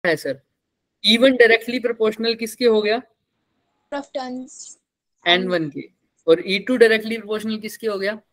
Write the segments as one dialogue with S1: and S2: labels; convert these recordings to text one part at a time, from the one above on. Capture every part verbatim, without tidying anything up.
S1: है sir, E one directly proportional किसके हो गया?
S2: ऑफ टर्न्स
S1: एन वन के। और ई टू डायरेक्टली प्रोपोर्शनल किसके हो गया?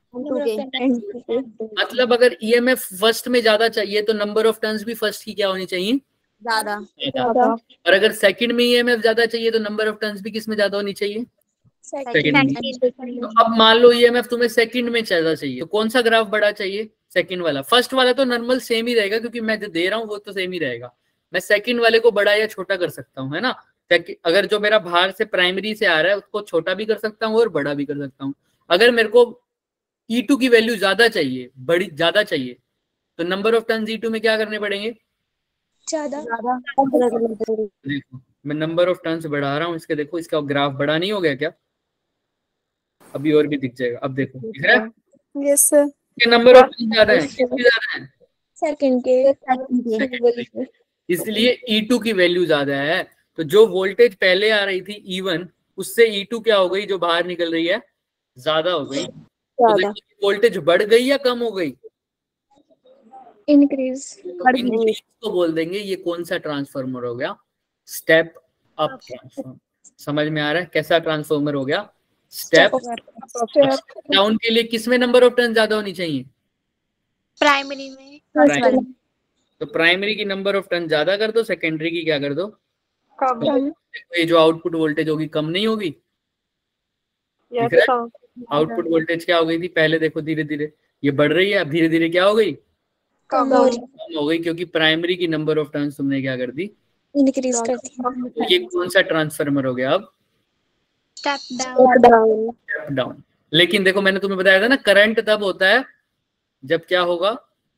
S1: मतलब अगर ईएमएफ फर्स्ट में ज्यादा चाहिए तो नंबर ऑफ टर्न्स भी फर्स्ट की क्या होनी चाहिए?
S2: ज्यादा।
S1: और अगर सेकंड में ईएमएफ ज्यादा चाहिए तो नंबर ऑफ टर्न्स भी किस में ज्यादा होनी चाहिए? सेकंड में। तो अब मान लो ईएमएफ तुम्हें सेकंड में ज्यादा चाहिए, तो कौन सा ग्राफ बड़ा चाहिए? सेकंड वाला। फर्स्ट वाला तो नॉर्मल सेम ही रहेगा क्योंकि मैं जो दे रहा हूँ वो तो सेम ही रहेगा। मैं सेकंड वाले को बड़ा या छोटा कर सकता हूँ, है ना। अगर जो मेरा बाहर से प्राइमरी से आ रहा है उसको छोटा भी कर सकता हूँ और बड़ा भी कर सकता हूँ। अगर मेरे को ई टू की वैल्यू ज्यादा चाहिए, बड़ी ज्यादा चाहिए, तो number of turns E two में क्या करने पड़ेंगे?
S2: ज्यादा।
S1: देखो मैं नंबर ऑफ टर्न्स बढ़ा रहा हूँ इसके, देखो इसका ग्राफ बड़ा नहीं हो गया क्या? अभी और भी दिख जाएगा। अब देखो दिख रहा है?
S2: Yes sir.
S1: Number of turns ज्यादा है, किसके ज्यादा है?
S2: सेकंड के।
S1: इसलिए ई टू की वैल्यू ज्यादा है। तो जो वोल्टेज पहले आ रही थी ई वन, उससे ई टू क्या हो गई? जो बाहर निकल रही है ज्यादा हो गई। तो वोल्टेज बढ़ गई या कम हो गई?
S2: इंक्रीज।
S1: तो इंक्रीज को बोल देंगे ये कौन सा ट्रांसफार्मर हो गया? Step up transformer. समझ में आ रहा है कैसा ट्रांसफार्मर हो गया? स्टेप डाउन के लिए किसमें नंबर ऑफ टर्न ज्यादा होनी चाहिए?
S2: प्राइमरी में।
S1: प्राइमरी। तो प्राइमरी की नंबर ऑफ टर्न ज्यादा कर दो, सेकेंडरी की क्या कर दो? कम। ये जो आउटपुट वोल्टेज होगी कम नहीं होगी? दिख रहा है? आउटपुट वोल्टेज क्या हो गई थी पहले? देखो धीरे धीरे ये बढ़ रही है, अब धीरे धीरे क्या हो गई?
S2: कम
S1: हो गई, क्योंकि प्राइमरी की नंबर ऑफ टर्न्स तुमने क्या कर दी?
S2: इंक्रीज कर दी।
S1: तो ये कौन सा ट्रांसफार्मर हो गया अब?
S2: Step down.
S1: Step down. लेकिन देखो मैंने तुम्हें बताया था ना, करंट तब होता है जब क्या होगा?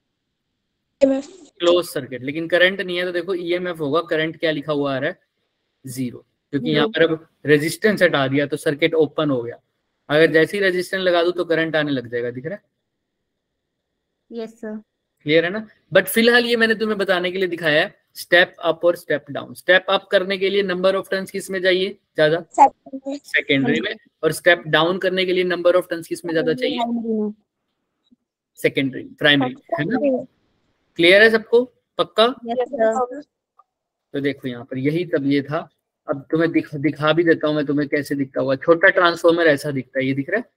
S1: Close circuit. लेकिन करंट नहीं है तो देखो ईएमएफ होगा। करंट क्या लिखा हुआ आ रहा है? जीरो, क्योंकि यहाँ पर अब रेजिस्टेंस हटा दिया तो सर्किट ओपन हो गया। अगर जैसे ही रेजिस्टेंस लगा दूं तो करंट आने लग जाएगा। दिख रहा है?
S2: Yes sir.
S1: क्लियर है ना? बट फिलहाल ये मैंने तुम्हें बताने के लिए दिखाया है स्टेप अप और स्टेप डाउन। स्टेप अप करने के लिए नंबर ऑफ टर्न्स किस में चाहिए ज्यादा? सेकेंडरी में। और स्टेप डाउन करने के लिए नंबर ऑफ टर्न्स किस में ज्यादा चाहिए? सेकेंडरी, प्राइमरी, है ना? क्लियर है सबको? पक्का? तो देखो यहाँ पर यही तब ये था। अब तुम्हें दिख, दिखा भी देता हूँ मैं तुम्हें कैसे दिखता हुआ। छोटा ट्रांसफॉर्मर ऐसा दिखता है, ये दिख रहा है?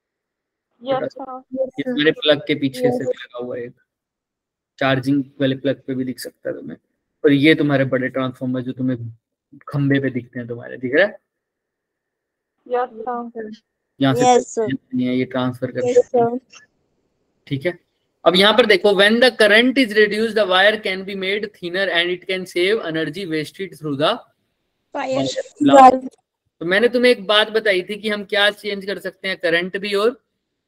S1: ये तुम्हारे प्लग के पीछे से लगा हुआ है, चार्जिंग वाले प्लग पे भी दिख सकता है तुम्हें। और ये तुम्हारे बड़े ट्रांसफॉर्मर जो तुम्हें खंबे पे दिखते हैं तुम्हारे, दिख रहा है? यहाँ से ये ट्रांसफर करते हैं, ठीक है। अब यहाँ पर देखो, when the current is reduce the wire can be made thinner and it can save energy wasted through the wire. तो मैंने तुम्हें एक बात बताई थी कि हम क्या चेंज कर सकते हैं, करंट भी और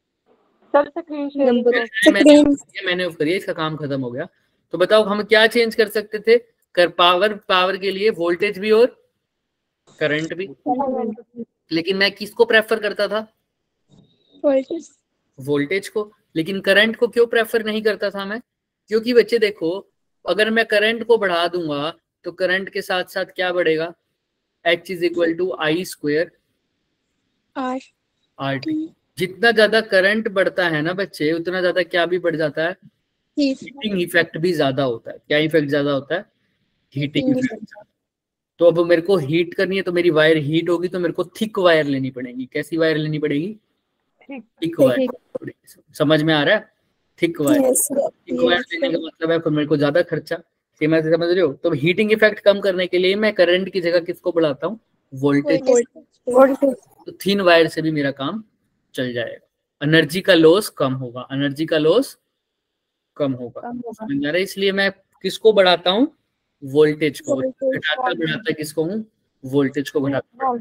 S1: मैंने मैंने ऑफ करिए, इसका काम खत्म हो गया। तो बताओ हम क्या चेंज कर सकते थे? कर पावर पावर के लिए वोल्टेज भी और करंट भी। लेकिन मैं किसको प्रेफर करता था?
S2: वोल्टेज।
S1: वोल्टेज को। लेकिन करंट को क्यों प्रेफर नहीं करता था मैं? क्योंकि बच्चे देखो, अगर मैं करंट को बढ़ा दूंगा तो करंट के साथ साथ क्या बढ़ेगा? H is equal to I square
S2: R
S1: R T. जितना ज्यादा करंट बढ़ता है ना बच्चे, उतना ज्यादा क्या भी बढ़ जाता है? हीटिंग इफेक्ट भी ज्यादा होता है। क्या इफेक्ट ज्यादा होता है? Heating effect. तो अब मेरे को हीट करनी है तो मेरी वायर हीट होगी, तो मेरे को थिक वायर लेनी पड़ेगी। कैसी वायर लेनी पड़ेगी? Thick wire. समझ में आ रहा है? Thick wire. थिक वायर लेने का मतलब है फिर मेरे को ज्यादा खर्चा। समझ रहे हो? तो हीटिंग इफेक्ट कम करने के लिए मैं करंट की जगह किसको बढ़ाता हूँ? वोल्टेज। तो थिन वायर से भी मेरा काम चल जाएगा। एनर्जी का लॉस कम होगा। एनर्जी का लॉस कम होगा, समझ आ रहा है? इसलिए मैं किसको बढ़ाता हूँ? वोल्टेज को। घटाता बढ़ाता किसको हूँ? वोल्टेज को बढ़ाता।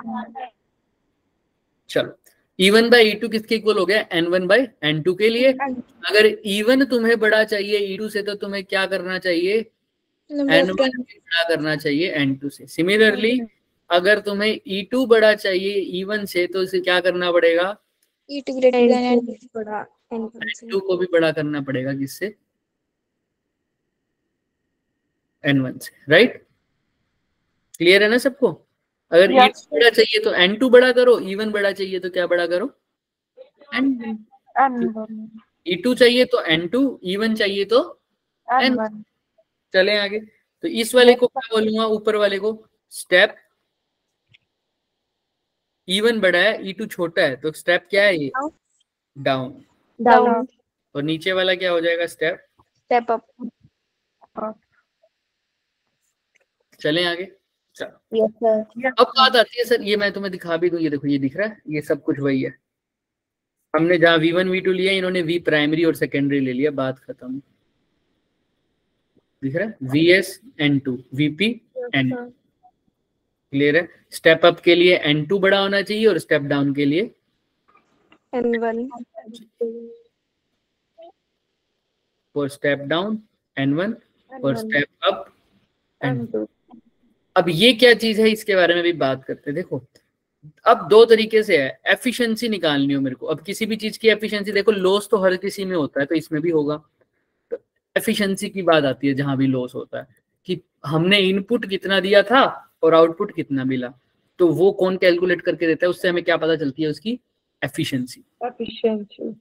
S1: चलो, E one by E two किसके इक्वल हो गया? N one by N two के लिए। अगर ई वन तुम्हें बड़ा चाहिए ई टू से, तो तुम्हें क्या करना चाहिए? एन वन बड़ा करना चाहिए एन टू से। सिमिलरली अगर तुम्हें ई टू बड़ा चाहिए ई वन से, तो इसे क्या करना पड़ेगा?
S2: E two greater than N बड़ा
S1: एन टू को भी बड़ा करना पड़ेगा किससे? एन वन से, राइट? क्लियर है ना सबको? अगर ई टू बड़ा चाहिए तो एन टू बड़ा करो, ई वन बड़ा चाहिए तो क्या बड़ा करो? N one. ई टू चाहिए तो एन टू, ई वन चाहिए तो एन वन। चलें आगे। तो इस वाले को क्या बोलूंगा, ऊपर वाले को स्टेप ई वन बड़ा है ई टू छोटा है, तो स्टेप क्या है ये, डाउन
S2: डाउन।
S1: और नीचे वाला क्या हो जाएगा, स्टेप
S2: स्टेप अप।
S1: चलें आगे। चलो
S2: यस सर।
S1: अब बात आती है सर, ये मैं तुम्हें दिखा भी दूं, ये देखो ये दिख रहा है, ये सब कुछ वही है। हमने जहाँ वी वन वी टू लिया, इन्होंने वी प्राइमरी और सेकेंडरी ले लिया, बात खत्म। दिख रहा है, V S N two VP N, clear है। स्टेप अप के लिए एन टू बड़ा होना चाहिए और स्टेप डाउन के लिए
S2: N one.
S1: For step down N one, for step up N two. अब ये क्या चीज है, इसके बारे में भी बात करते हैं। देखो अब दो तरीके से है, एफिशिएंसी निकालनी हो मेरे को। अब किसी भी चीज की एफिशिएंसी, देखो लॉस तो हर किसी में होता है, तो इसमें भी होगा। तो एफिशिएंसी की बात आती है जहां भी लॉस होता है, कि हमने इनपुट कितना दिया था और आउटपुट कितना मिला, तो वो कौन कैलकुलेट करके देता है, उससे हमें क्या पता चलती है, उसकी एफिशिएंसी।
S2: एफिशिएंसी।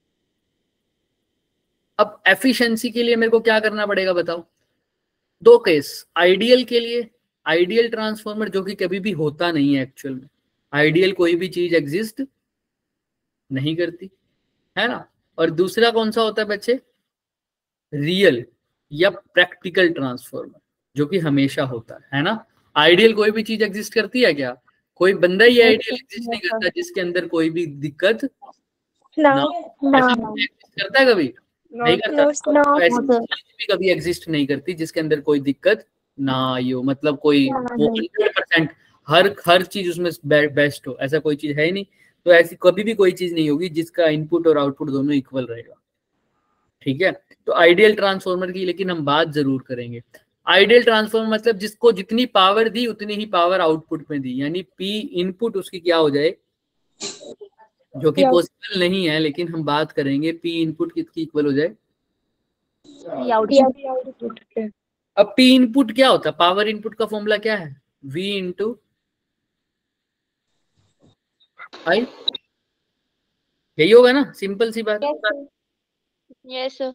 S1: अब एफिशिएंसी के लिए मेरे को क्या करना पड़ेगा बताओ, दो केस। आइडियल के लिए, आइडियल ट्रांसफॉर्मर जो कि कभी भी होता नहीं है एक्चुअल में, आइडियल कोई भी चीज एग्जिस्ट नहीं करती है ना। और दूसरा कौन सा होता है बच्चे, रियल या प्रैक्टिकल ट्रांसफॉर्मर, जो कि हमेशा होता है है ना। आइडियल कोई भी चीज एग्जिस्ट करती है क्या, कोई बंदा ही आइडियल एग्जिस्ट नहीं करता जिसके अंदर कोई भी दिक्कत ना, ना। करता है कभी नहीं करता, तो ऐसी चीज भी कभी एग्जिस्ट नहीं करती जिसके अंदर कोई दिक्कत ना आई हो, मतलब कोई हंड्रेड परसेंट हर हर चीज उसमें बेस्ट हो, ऐसा कोई चीज है ही नहीं। तो ऐसी कभी भी कोई चीज नहीं होगी जिसका इनपुट और आउटपुट दोनों इक्वल रहेगा, ठीक है। तो आइडियल ट्रांसफॉर्मर की लेकिन हम बात जरूर करेंगे। आइडियल ट्रांसफॉर्मर मतलब जिसको जितनी पावर दी उतनी ही पावर आउटपुट में दी, यानी पी इनपुट उसकी क्या हो जाए, जो कि पॉसिबल नहीं है, लेकिन हम बात करेंगे पी इनपुट किसकी इक्वल हो जाए, आउटपुट के। अब पी इनपुट क्या होता है, पावर इनपुट का फॉर्मूला क्या है, वी इंटू आई, यही होगा ना, सिंपल सी बात।
S2: Yes sir.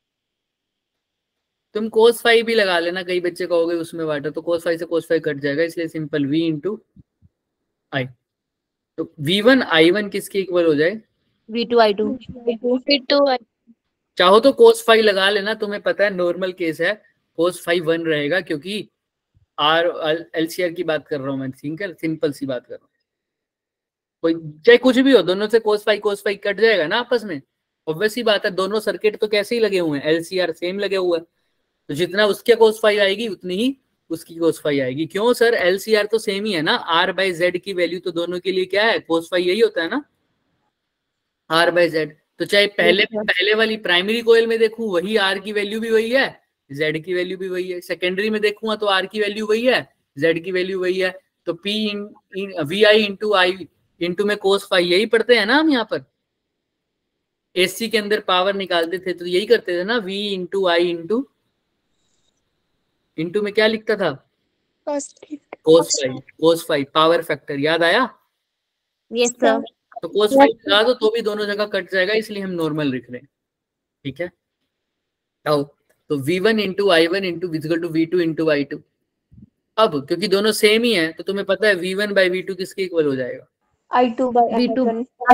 S1: तुम कोस फाइव भी लगा लेना, कई बच्चे कहोगे उसमें वाटर, तो कोस फाइव से कोस फाइव कट जाएगा, इसलिए सिंपल वी इंटू आई। तो वी वन आई वन किसके इक्वल हो जाए,
S2: V two I two. V two I.
S1: चाहो तो कोस फाइव लगा लेना, तुम्हें पता है नॉर्मल केस है कोस फाइव वन रहेगा, क्योंकि आर एलसीआर की बात कर रहा हूं मैं, सिंपल सिंपल सी बात कर रहा हूँ। कोई चाहे कुछ भी हो, दोनों से cos phi cos phi cut जाएगा ना आपस में, ऑब्वियस ही बात है। दोनों सर्किट तो कैसे ही लगे हुए हैं, एलसीआर सेम लगे हुए हैं, तो जितना उसके कोस फाइव आएगी उतनी ही उसकी कोस फाइव आएगी। क्यों सर, एलसीआर तो सेम ही है ना, आर बाई जेड की वैल्यू तो दोनों के लिए क्या है, कोस फाइव यही होता है ना, आर बाई जेड। तो चाहे पहले पहले वाली प्राइमरी कोयल में देखूं वही आर की वैल्यू भी वही है, जेड की वैल्यू भी वही है, सेकेंडरी में देखूंगा तो आर की वैल्यू वही है, जेड की वैल्यू वही है। तो P in V I into I into में कोस फाइव यही पढ़ते हैं ना हम यहाँ पर, एसी के अंदर पावर निकालते थे तो यही करते थे ना, V into I into into में क्या लिखता था, cos phi, cos phi power factor, याद आया।
S2: Yes sir.
S1: तो कोस फाइव लगा दो तो भी दोनों जगह कट जाएगा, इसलिए हम नॉर्मल लिख रहे हैं, ठीक है। आओ तो V one into I one into equal to V two into I two. अब क्योंकि दोनों सेम ही है तो तुम्हें पता है V one by V two किसके इक्वल हो जाएगा,
S2: I two by V two.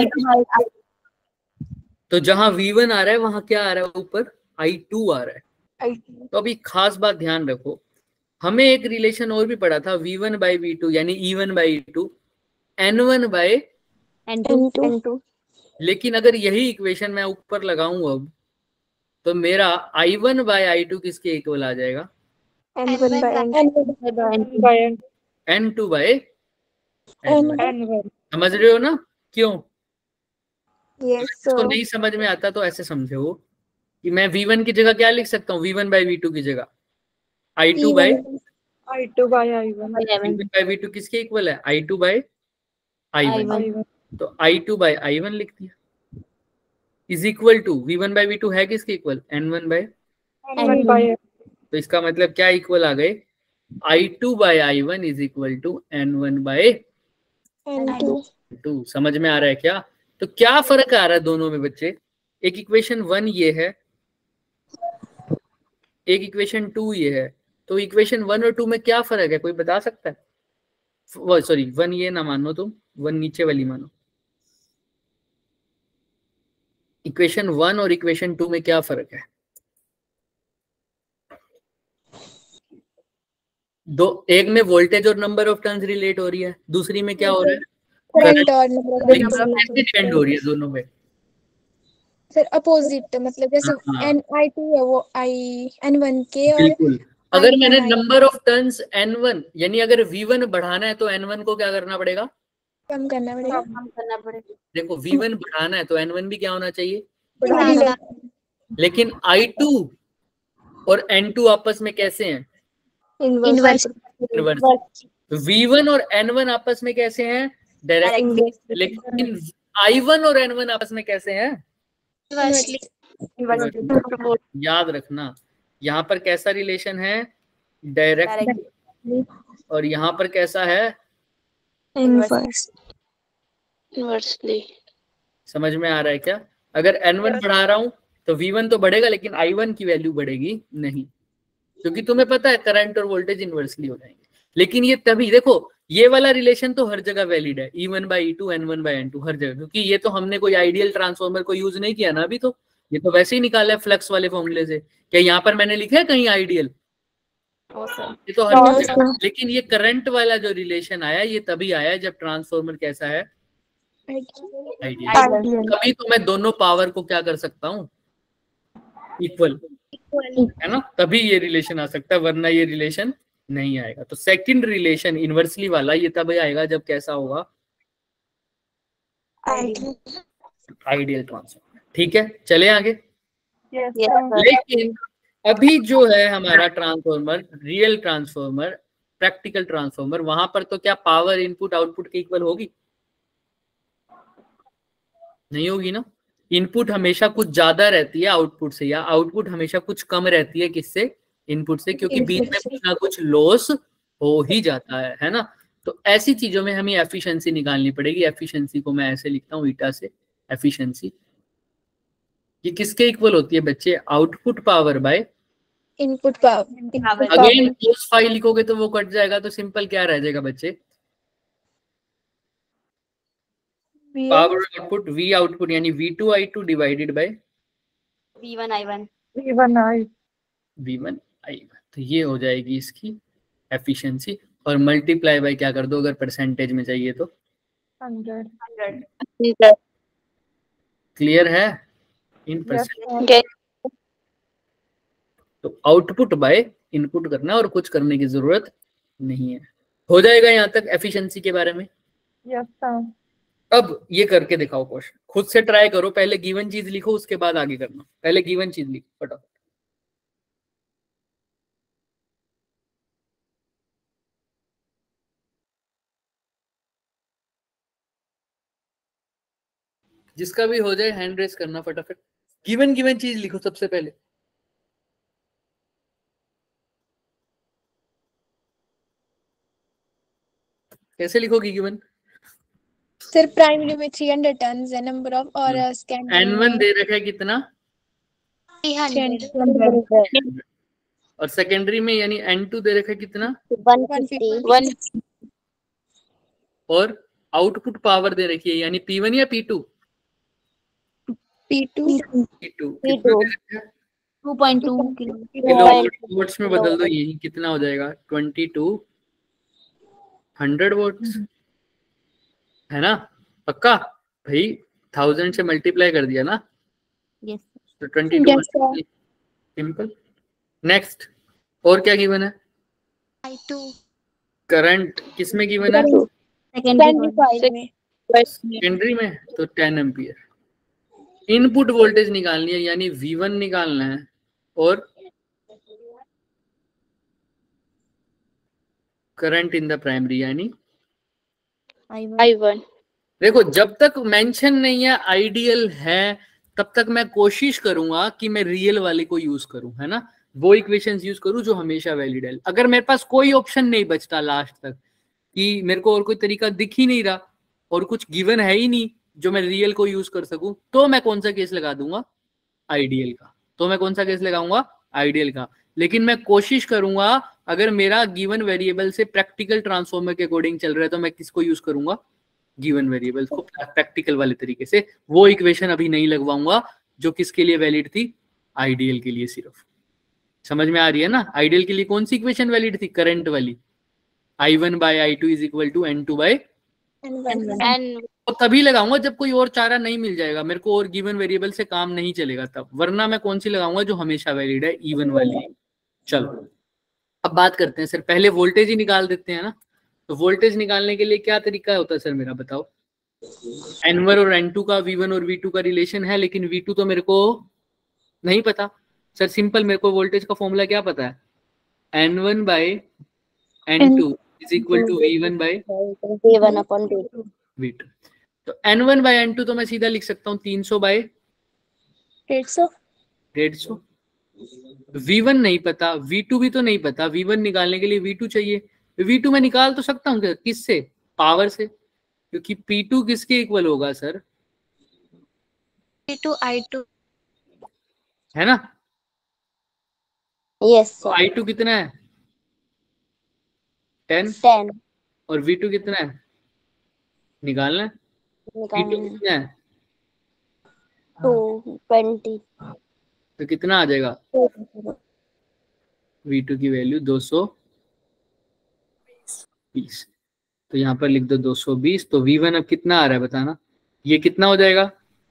S1: तो जहां वी वन आ रहा है वहां क्या आ रहा है, ऊपर आई टू आ रहा है।
S2: आई।
S1: तो अभी खास बात ध्यान रखो, हमें एक रिलेशन और भी पढ़ा था, V one by V two यानी E one by two N one by
S2: N two.
S1: लेकिन अगर यही इक्वेशन मैं ऊपर लगाऊं अब, तो मेरा I one by I two किसके इक्वल आ जाएगा,
S2: N one by N.
S1: N two by N one. समझ रहे हो ना, क्यों।
S2: यस
S1: इसको
S2: सर।
S1: नहीं समझ में आता तो ऐसे समझो कि मैं वी वन की जगह क्या लिख सकता हूँ, V one by V two की जगह I two by
S2: I two by I one.
S1: By V two किसके इक्वल है, I two by I one. तो I two by I one लिख दिया, is equal to V one by V two है किसके equal, N one by
S2: N by.
S1: तो इसका मतलब क्या इक्वल आ गए, I two by I one is equal to N one by
S2: N two.
S1: Two. समझ में आ रहा है क्या। तो क्या फर्क आ रहा है दोनों में बच्चे, एक इक्वेशन वन ये है, एक इक्वेशन टू ये है, तो इक्वेशन वन और टू में क्या फर्क है, कोई बता सकता है? वो सॉरी वन ये ना मानो तुम, वन नीचे वाली मानो। इक्वेशन वन और इक्वेशन टू में क्या फर्क है? दो, एक में वोल्टेज और नंबर ऑफ टर्न्स रिलेट हो रही है, दूसरी में क्या हो रहा है?
S2: करंट और नंबर
S1: कैसे डिपेंड हो रही है दोनों में?
S2: सर अपोजिट, मतलब जैसे
S1: हाँ,
S2: एन आई टू है वो आई एन वन के, और
S1: बिल्कुल। अगर मैंने number of turns N one, यानी अगर वी वन बढ़ाना है तो एन वन को क्या करना पड़ेगा?
S2: कम करना पड़ेगा, कम करना पड़ेगा।
S1: देखो वी वन बढ़ाना है तो एन वन भी क्या होना चाहिए?
S2: बढ़ाना।
S1: लेकिन आई टू और एन टू आपस में कैसे हैं?
S2: इनवर्स।
S1: इनवर्स। वी वन और एन वन आपस में कैसे हैं? डायरेक्ट। लेकिन आई वन और एन वन आपस में कैसे हैं? याद रखना, यहाँ पर कैसा रिलेशन है? डायरेक्ट। और यहाँ पर कैसा है?
S2: इनवर्स।
S3: इनवर्सली।
S1: समझ में आ रहा है क्या? अगर एन वन बढ़ा रहा हूं तो वी वन तो बढ़ेगा, लेकिन आई वन की वैल्यू बढ़ेगी नहीं, क्योंकि तुम्हें पता है करंट और वोल्टेज इनवर्सली हो जाएंगे। लेकिन ये तभी, देखो ये वाला रिलेशन तो हर जगह वैलिड है, E one by E two, N one by N two, हर जगह, क्योंकि ये तो हमने कोई आइडियल ट्रांसफॉर्मर को यूज नहीं किया ना अभी, तो ये तो वैसे ही निकाला है फ्लक्स वाले फॉर्मूले से। क्या यहाँ पर मैंने लिखा है कहीं आइडियल? ये तो हर जगह। लेकिन ये करंट वाला जो रिलेशन आया ये तभी आया जब ट्रांसफॉर्मर कैसा है? आइडियल। तभी तो मैं दोनों पावर को क्या कर सकता हूँ? इक्वल, है ना? तभी ये रिलेशन आ सकता है, वरना ये रिलेशन नहीं आएगा। तो सेकंड रिलेशन इनवर्सली वाला ये तभी आएगा जब कैसा होगा? Ideal transformer. ठीक है, चले आगे।
S2: yes,
S1: लेकिन अभी जो है हमारा transformer, real transformer, practical transformer, वहां पर तो क्या पावर इनपुट आउटपुट के इक्वल होगी? नहीं होगी ना। इनपुट हमेशा कुछ ज्यादा रहती है आउटपुट से, या आउटपुट हमेशा कुछ कम रहती है किससे? इनपुट से, क्योंकि बीच में कुछ ना कुछ लॉस हो ही जाता है है ना। तो ऐसी चीजों में हमें एफिशिएंसी निकालनी पड़ेगी। एफिशिएंसी को मैं ऐसे लिखता हूँ ईटा से, एफिशिएंसी ये किसके इक्वल होती है बच्चे? Output power by
S2: input power.
S1: Again cos phi लिखोगे तो वो कट जाएगा, तो सिंपल क्या रह जाएगा बच्चे? पावर आउटपुट वी आउटपुट यानी V two I two divided by
S3: V one I one
S2: V one I
S1: V one I one. तो ये हो जाएगी इसकी एफिशिएंसी, और मल्टीप्लाई बाय क्या कर दो अगर परसेंटेज में चाहिए तो?
S2: हंड्रेड।
S1: क्लियर है इन परसेंट? तो आउटपुट बाय इनपुट करना है और कुछ करने की जरूरत नहीं है। हो जाएगा यहाँ तक एफिशिएंसी के बारे में?
S2: Yes sir.
S1: अब ये करके दिखाओ क्वेश्चन, खुद से ट्राई करो। पहले गिवन चीज लिखो, उसके बाद आगे करना। पहले गिवन चीज लिखो फटाफट। जिसका भी हो जाए हैंड रेस करना फटाफट। गिवन गिवन चीज लिखो सबसे पहले। कैसे लिखोगी गिवन?
S2: सर प्राइमरी में थ्री हंड्रेड टन्स है नंबर ऑफ, और सेकेंडरी
S1: एन वन दे रखा है कितना? और सेकेंडरी में यानी एन टू दे रखा है कितना?
S2: One fifty.
S1: और आउटपुट पावर दे रखी है यानी पी वन या P two?
S2: P two.
S1: P two कितना?
S3: टू पॉइंट टू
S1: किलोवाट्स में बदल दो, यही कितना हो जाएगा? ट्वेंटी टू हंड्रेड वोट्स, है ना? पक्का भाई, थाउजेंड से मल्टीप्लाई कर दिया ना?
S3: यस।
S1: तो ट्वेंटी टू सिंपल। नेक्स्ट, और क्या गिवन है?
S2: I two.
S1: करंट किसमें गिवन है? सेकेंडरी में, तो टेन एम्पियर। इनपुट वोल्टेज निकालनी है यानी वी वन निकालना है, और करंट इन द प्राइमरी यानी
S3: आई वन।
S1: देखो जब तक मेंशन नहीं है आइडियल है, तब तक मैं कोशिश करूंगा कि मैं रियल वाले को यूज करूं, है ना? वो इक्वेशंस यूज करूं जो हमेशा वैलिड है। अगर मेरे पास कोई ऑप्शन नहीं बचता लास्ट तक, कि मेरे को और कोई तरीका दिख ही नहीं रहा और कुछ गिवन है ही नहीं जो मैं रियल को यूज कर सकूं, तो मैं कौन सा केस लगा दूंगा? आइडियल का। तो मैं कौन सा केस लगाऊंगा? आइडियल का। लेकिन मैं कोशिश करूंगा अगर मेरा गिवन वेरिएबल से प्रैक्टिकल ट्रांसफॉर्मर के अकॉर्डिंग चल रहा है तो मैं किसको यूज करूंगा, गिवन वेरिएबल्स को प्रैक्टिकल वाले तरीके से। वो इक्वेशन अभी नहीं लगवाऊंगा जो किसके लिए वैलिड थी, आइडियल के लिए सिर्फ। समझ में आ रही है ना? आइडियल के लिए कौन सी इक्वेशन वैलिड थी, करंट वाली, I one by I two is equal to N two by
S3: N.
S1: तो तभी लगाऊंगा जब कोई और चारा नहीं मिल जाएगा मेरे को और गिवन वेरिएबल से काम नहीं चलेगा तब, वरना मैं कौन सी लगाऊंगा जो हमेशा वैलिड है, इवन वाली। चलो अब बात करते हैं सर, पहले वोल्टेज ही निकाल देते हैं ना। तो वोल्टेज निकालने के लिए क्या तरीका होता है सर मेरा, बताओ। एन वन और एन टू का वी वन और वी टू का रिलेशन है, लेकिन वी टू तो मेरे को नहीं पता। सर सिंपल, मेरे को वोल्टेज का फॉर्मूला क्या पता है, N one by N two is equal to V one by
S3: V one upon V two.
S1: V two. तो N one by N two तो मैं सीधा लिख सकता हूँ तीन सौ बाई
S2: डेढ़ सौ
S1: डेढ़ सौ। वी वन नहीं पता, वी टू भी तो नहीं पता, वी वन निकालने के लिए वी टू चाहिए। वी टू मैं निकाल तो सकता हूँ किससे, पावर से, क्योंकि पी टू किसके इक्वल होगा sir,
S2: P two I two,
S1: है ना?
S3: यस
S1: तो आई टू कितना है, टेन,
S3: टेन।
S1: और वी टू कितना है, निकालना है। वी टू कितना है,
S3: टू ट्वेंटी।
S1: तो कितना आ जाएगा, वी टू की वैल्यू दो सौ बीस। तो यहाँ पर लिख दो दो सौ बीस। तो वी वन अब कितना आ रहा है बताना, ये कितना हो जाएगा,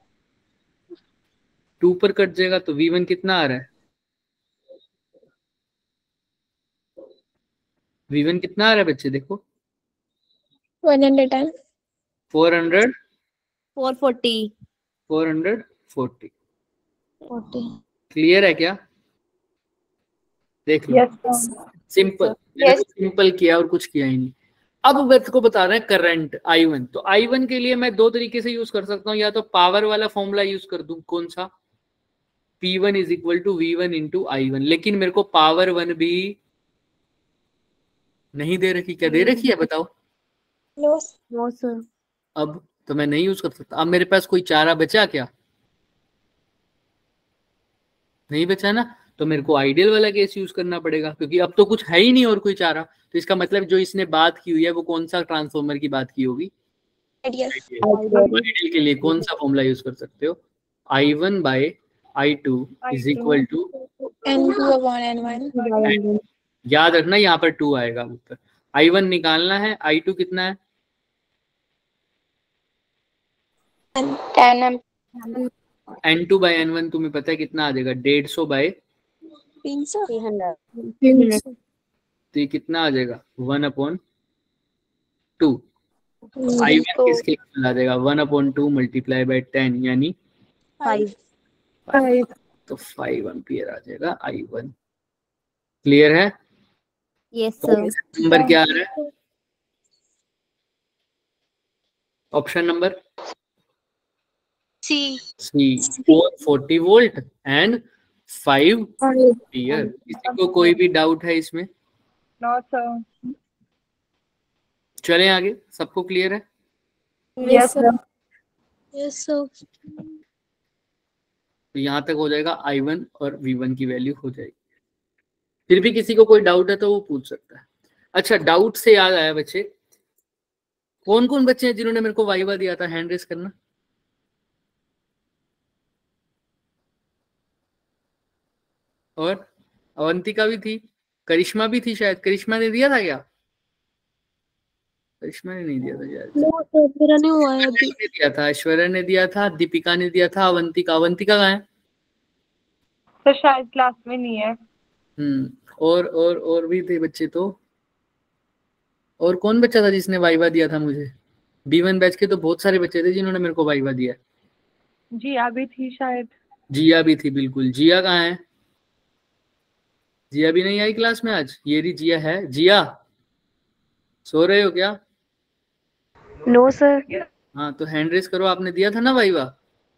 S1: टू पर कट जाएगा। तो वी वन कितना आ रहा है, वी वन कितना आ रहा है बच्चे देखो,
S2: one hundred ten,
S1: four hundred
S3: four forty.
S1: Four hundred forty.
S3: Forty.
S1: Clear है क्या, देख लो।
S2: yes,
S1: सिंपल, मैंने सिंपल किया और कुछ किया ही नहीं। अब मेरे को बता रहे हैं करंट आई वन। तो आई वन के लिए मैं दो तरीके से यूज कर सकता हूँ, या तो पावर वाला फॉर्मूला यूज कर दूं, कौन सा, P one is equal to V one into I one. लेकिन मेरे को पावर वन भी नहीं दे रखी, क्या दे रखी है बताओ,
S2: नो
S3: नो सर।
S1: अब तो मैं नहीं यूज कर सकता। अब मेरे पास कोई चारा बचा क्या, नहीं बचा ना, तो मेरे को आइडियल वाला केस यूज करना पड़ेगा, क्योंकि अब तो कुछ है ही नहीं और कोई चारा। तो इसका मतलब जो इसने बात की हुई है वो कौन सा ट्रांसफॉर्मर की बात की होगी, आइडियल के लिए कौन सा फॉर्मूला यूज कर सकते हो, I one by I two is equal to
S2: N two upon N one.
S1: याद रखना यहाँ पर टू आएगा ऊपर। आई वन निकालना है, आई टू कितना है,
S2: ten.
S1: N two by N one तुम्हें पता है कितना आ जाएगा, डेढ़ सौ बाई
S2: तीन सौ।
S1: तो ये कितना आ जाएगा, one upon two. I one किसके इक्वल आ जाएगा, one upon two multiply by ten, यानी
S2: फाइव।
S1: तो फाइव एम्पियर आ जाएगा आई वन। क्लियर है?
S3: Yes sir.
S1: नंबर क्या आ रहा है, option number
S2: C.
S1: C, four forty volt and five ampere. किसी को कोई भी डाउट है इसमें?
S2: No sir.
S1: चलें आगे, सबको क्लियर है?
S2: Yes sir. Yes sir.
S1: तो यहाँ तक हो जाएगा, आई वन और वी वन की वैल्यू हो जाएगी। फिर भी किसी को कोई डाउट है तो वो पूछ सकता है। अच्छा, डाउट से याद आया बच्चे, कौन कौन बच्चे हैं जिन्होंने मेरे को वाइवा दिया था, हैंड रेस करना। और अवंतिका भी थी, करिश्मा भी थी शायद, करिश्मा ने दिया था क्या, करिश्मा ने नहीं दिया था शायद,
S2: मेरा नहीं हुआ है अभी।
S1: ने दिया था, ऐश्वर्या ने दिया था, दीपिका ने दिया था, अवंतिका, अवंतिका कहाँ है,
S2: तो शायद क्लास में नहीं है।
S1: हम्म और और और भी थे बच्चे। तो और कौन बच्चा था जिसने वाइवा दिया था मुझे, बी वन बैच के तो बहुत सारे बच्चे थे जिन्होंने मेरे को वाइवा दिया।
S2: जिया भी थी शायद।
S1: जिया भी थी, बिल्कुल। जिया कहाँ है, जिया भी नहीं आई क्लास में आज, ये रही जिया है। जिया सो रहे हो क्या?
S2: No sir.
S1: हाँ तो हैंड रेस करो, आपने दिया था ना वाइवा?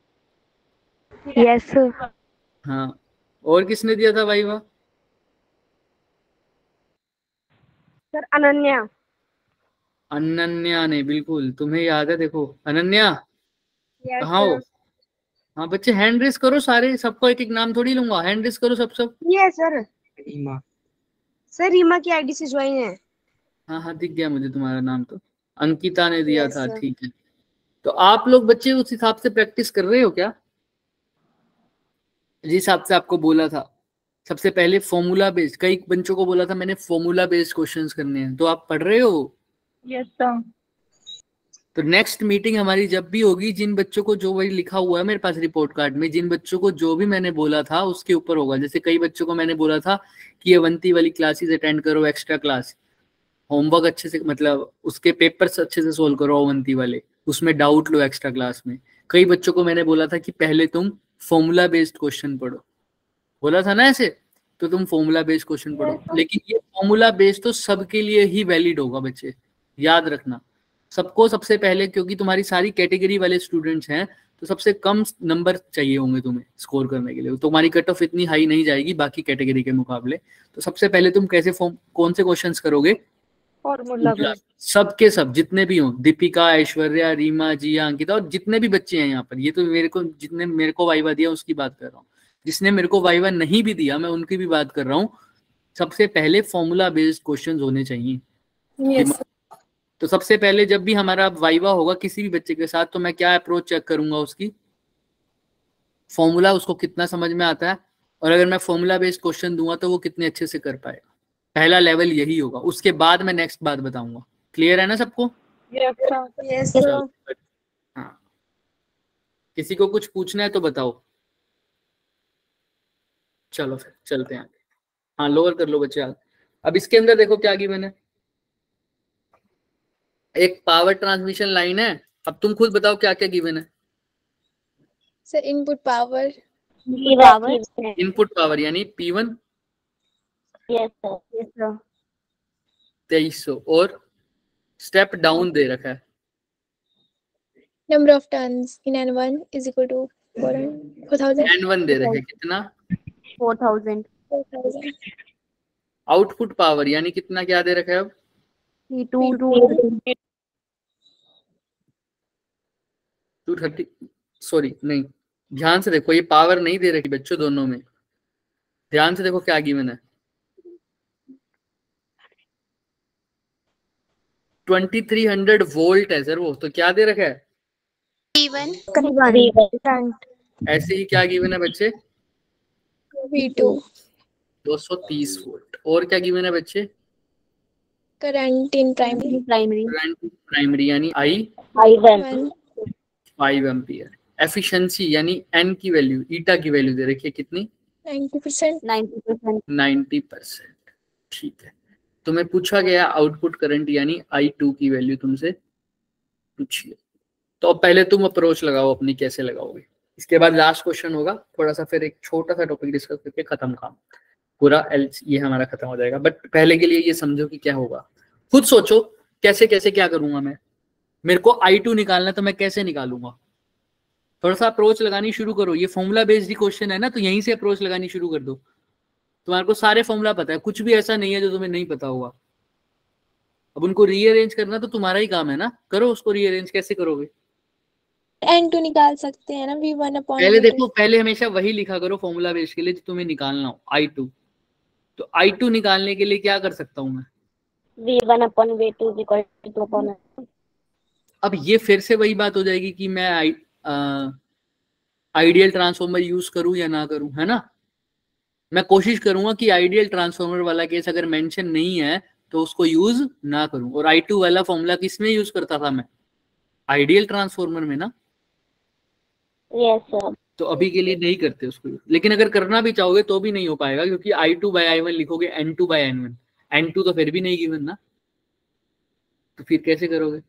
S2: Yes sir.
S1: हाँ, और किसने दिया था वाइवा?
S2: सर अनन्या।
S1: अनन्या ने, बिल्कुल तुम्हें याद है। देखो अनन्या कहाँ हो? हाँ बच्चे हैंड रेस करो सारे, सबको एक एक नाम थोड़ी लूंगा, हैंड रेस करो सब सब।
S2: Yes sir.
S4: सर रीमा की आईडी से ज्वाइन है।
S1: हाँ हाँ दिख गया मुझे तुम्हारा नाम, तो अंकिता ने दिया
S4: Yes,
S1: था,
S4: sir.
S1: ठीक है। तो आप लोग बच्चे उस हिसाब से प्रैक्टिस कर रहे हो क्या? जिस हिसाब से आपको बोला था सबसे पहले फॉर्मूला बेस्ड, कई बच्चों को बोला था मैंने फॉर्मूला बेस्ड क्वेश्चंस करने हैं, तो आप पढ़ रहे हो?
S4: Yes sir.
S1: तो नेक्स्ट मीटिंग हमारी जब भी होगी, जिन बच्चों को जो वही लिखा हुआ है मेरे पास रिपोर्ट कार्ड में, जिन बच्चों को जो भी मैंने बोला था उसके ऊपर होगा। जैसे कई बच्चों को मैंने बोला था कि अवंती वाली क्लासेस अटेंड करो, एक्स्ट्रा क्लास, होमवर्क अच्छे से, मतलब उसके पेपर्स अच्छे से सोल्व करो अवंती वाले, उसमें डाउट लो एक्स्ट्रा क्लास में। कई बच्चों को मैंने बोला था कि पहले तुम फॉर्मूला बेस्ड क्वेश्चन पढ़ो, बोला था ना ऐसे, तो तुम फॉर्मूला बेस्ड क्वेश्चन पढ़ो। लेकिन ये फॉर्मूला बेस्ड तो सबके लिए ही वैलिड होगा बच्चे, याद रखना सबको सबसे पहले, क्योंकि तुम्हारी सारी कैटेगरी वाले स्टूडेंट्स हैं, तो सबसे कम नंबर चाहिए होंगे तुम्हें स्कोर करने के लिए। तुम्हारी कट ऑफ इतनी हाई नहीं जाएगी बाकी कैटेगरी के मुकाबले। तो सबसे पहले तुम कैसे फॉर्म, कौन से क्वेश्चंस करोगे?
S4: Formula based.
S1: सबके सब जितने भी हों, दीपिका, ऐश्वर्या, रीमा, जिया, अंकिता, और जितने भी बच्चे हैं यहाँ पर, ये तो मेरे को, जितने मेरे को वाइवा दिया उसकी बात कर रहा हूँ, जिसने मेरे को वाइवा नहीं भी दिया मैं उनकी भी बात कर रहा हूँ। सबसे पहले फॉर्मूला बेस्ड क्वेश्चंस होने चाहिए।
S2: Yes.
S1: तो सबसे पहले जब भी हमारा वाइवा होगा किसी भी बच्चे के साथ, तो मैं क्या अप्रोच चेक करूंगा, उसकी फॉर्मूला उसको कितना समझ में आता है, और अगर मैं फॉर्मूला बेस्ड क्वेश्चन दूंगा तो वो कितने अच्छे से कर पाएगा। पहला लेवल यही होगा, उसके बाद मैं नेक्स्ट बात बताऊंगा। क्लियर है ना सबको?
S2: Yes,
S1: चलो,
S2: sir.
S1: हाँ, किसी को कुछ पूछना है तो बताओ। चलो फिर चलते हैं आगे। हाँ लोअर कर लो बच्चे। अब इसके अंदर देखो क्या गिवन है, एक पावर ट्रांसमिशन लाइन है। अब तुम खुद बताओ क्या क्या गिवन है।
S2: Sir, input power.
S3: Power.
S1: Input power यानी P one
S3: Yes sir. Yes sir.
S1: तेईस सौ, और स्टेप डाउन दे रखा है।
S2: Number of turns in N one is equal to four thousand.
S1: N one दे रखे कितना?
S3: Four thousand.
S2: four thousand.
S1: Output power यानी कितना क्या दे रखा है? अब
S3: Two two.
S1: Two thirty, sorry नहीं, ध्यान से देखो, ये पावर नहीं दे रखी बच्चों दोनों में, ध्यान से देखो क्या गिवन है। ट्वेंटी थ्री हंड्रेड वोल्ट है सर वो, तो क्या दे रखा है?
S2: V one.
S3: Current.
S1: ऐसे ही क्या गिवन है बच्चे?
S2: V two.
S1: दो सौ तीस वोल्ट। और क्या गिवन है बच्चे?
S2: Current in primary.
S3: Primary.
S1: Current primary यानी I
S3: I one.
S2: One.
S1: Five ampere. Efficiency यानी एन की वैल्यू, ईटा की वैल्यू दे रखी है कितनी?
S2: Ninety percent.
S3: Ninety percent.
S1: Ninety percent. ठीक है, तुम्हें पूछा गया आउटपुट करंट यानी आई टू की वैल्यू तुमसे पूछिए। तो अब पहले तुम अप्रोच लगाओ अपनी, कैसे लगाओगे। इसके बाद लास्ट क्वेश्चन होगा, थोड़ा सा फिर एक छोटा सा टॉपिक डिस्कस करके खत्म काम, पूरा एल ये हमारा खत्म हो जाएगा। बट पहले के लिए ये समझो कि क्या होगा, खुद सोचो कैसे कैसे क्या करूंगा मैं। मेरे को आई टू निकालना, तो मैं कैसे निकालूंगा? थोड़ा सा अप्रोच लगानी शुरू करो। ये फॉर्मूला बेस्ड क्वेश्चन है ना, तो यहीं से अप्रोच लगानी शुरू कर दो। तुम्हारे को सारे फॉर्मूला पता है, कुछ भी ऐसा नहीं है जो तुम्हें नहीं पता होगा। अब उनको रीअरेंज करना तो तुम्हारा ही काम है ना, करो उसको रीअरेंज। कैसे करोगे?
S2: N two निकाल सकते हैं ना, V one upon
S1: पहले
S2: V two.
S1: देखो, पहले हमेशा वही लिखा करो फॉर्मूला बेस्ड के लिए जो तुम्हें निकालना हो, आई टू। तो आई टू निकालने के लिए क्या कर सकता हूं मैं?
S3: V one upon V two is equal to two upon one.
S1: अब ये फिर से वही बात हो जाएगी कि मैं आई आइडियल ट्रांसफॉर्मर यूज करूं या ना करूं, है ना। मैं कोशिश करूंगा कि आइडियल ट्रांसफॉर्मर वाला केस अगर मेंशन नहीं है तो उसको यूज ना करूं। और आई टू वाला फॉर्मूला किसमें यूज करता था मैं? आइडियल ट्रांसफॉर्मर में ना।
S3: Yes sir.
S1: तो अभी के लिए नहीं करते उसको, लेकिन अगर करना भी चाहोगे तो भी नहीं हो पाएगा, क्योंकि I two by I one लिखोगे N two by N one, N two तो फिर भी नहीं गिवन ना, तो फिर कैसे करोगे?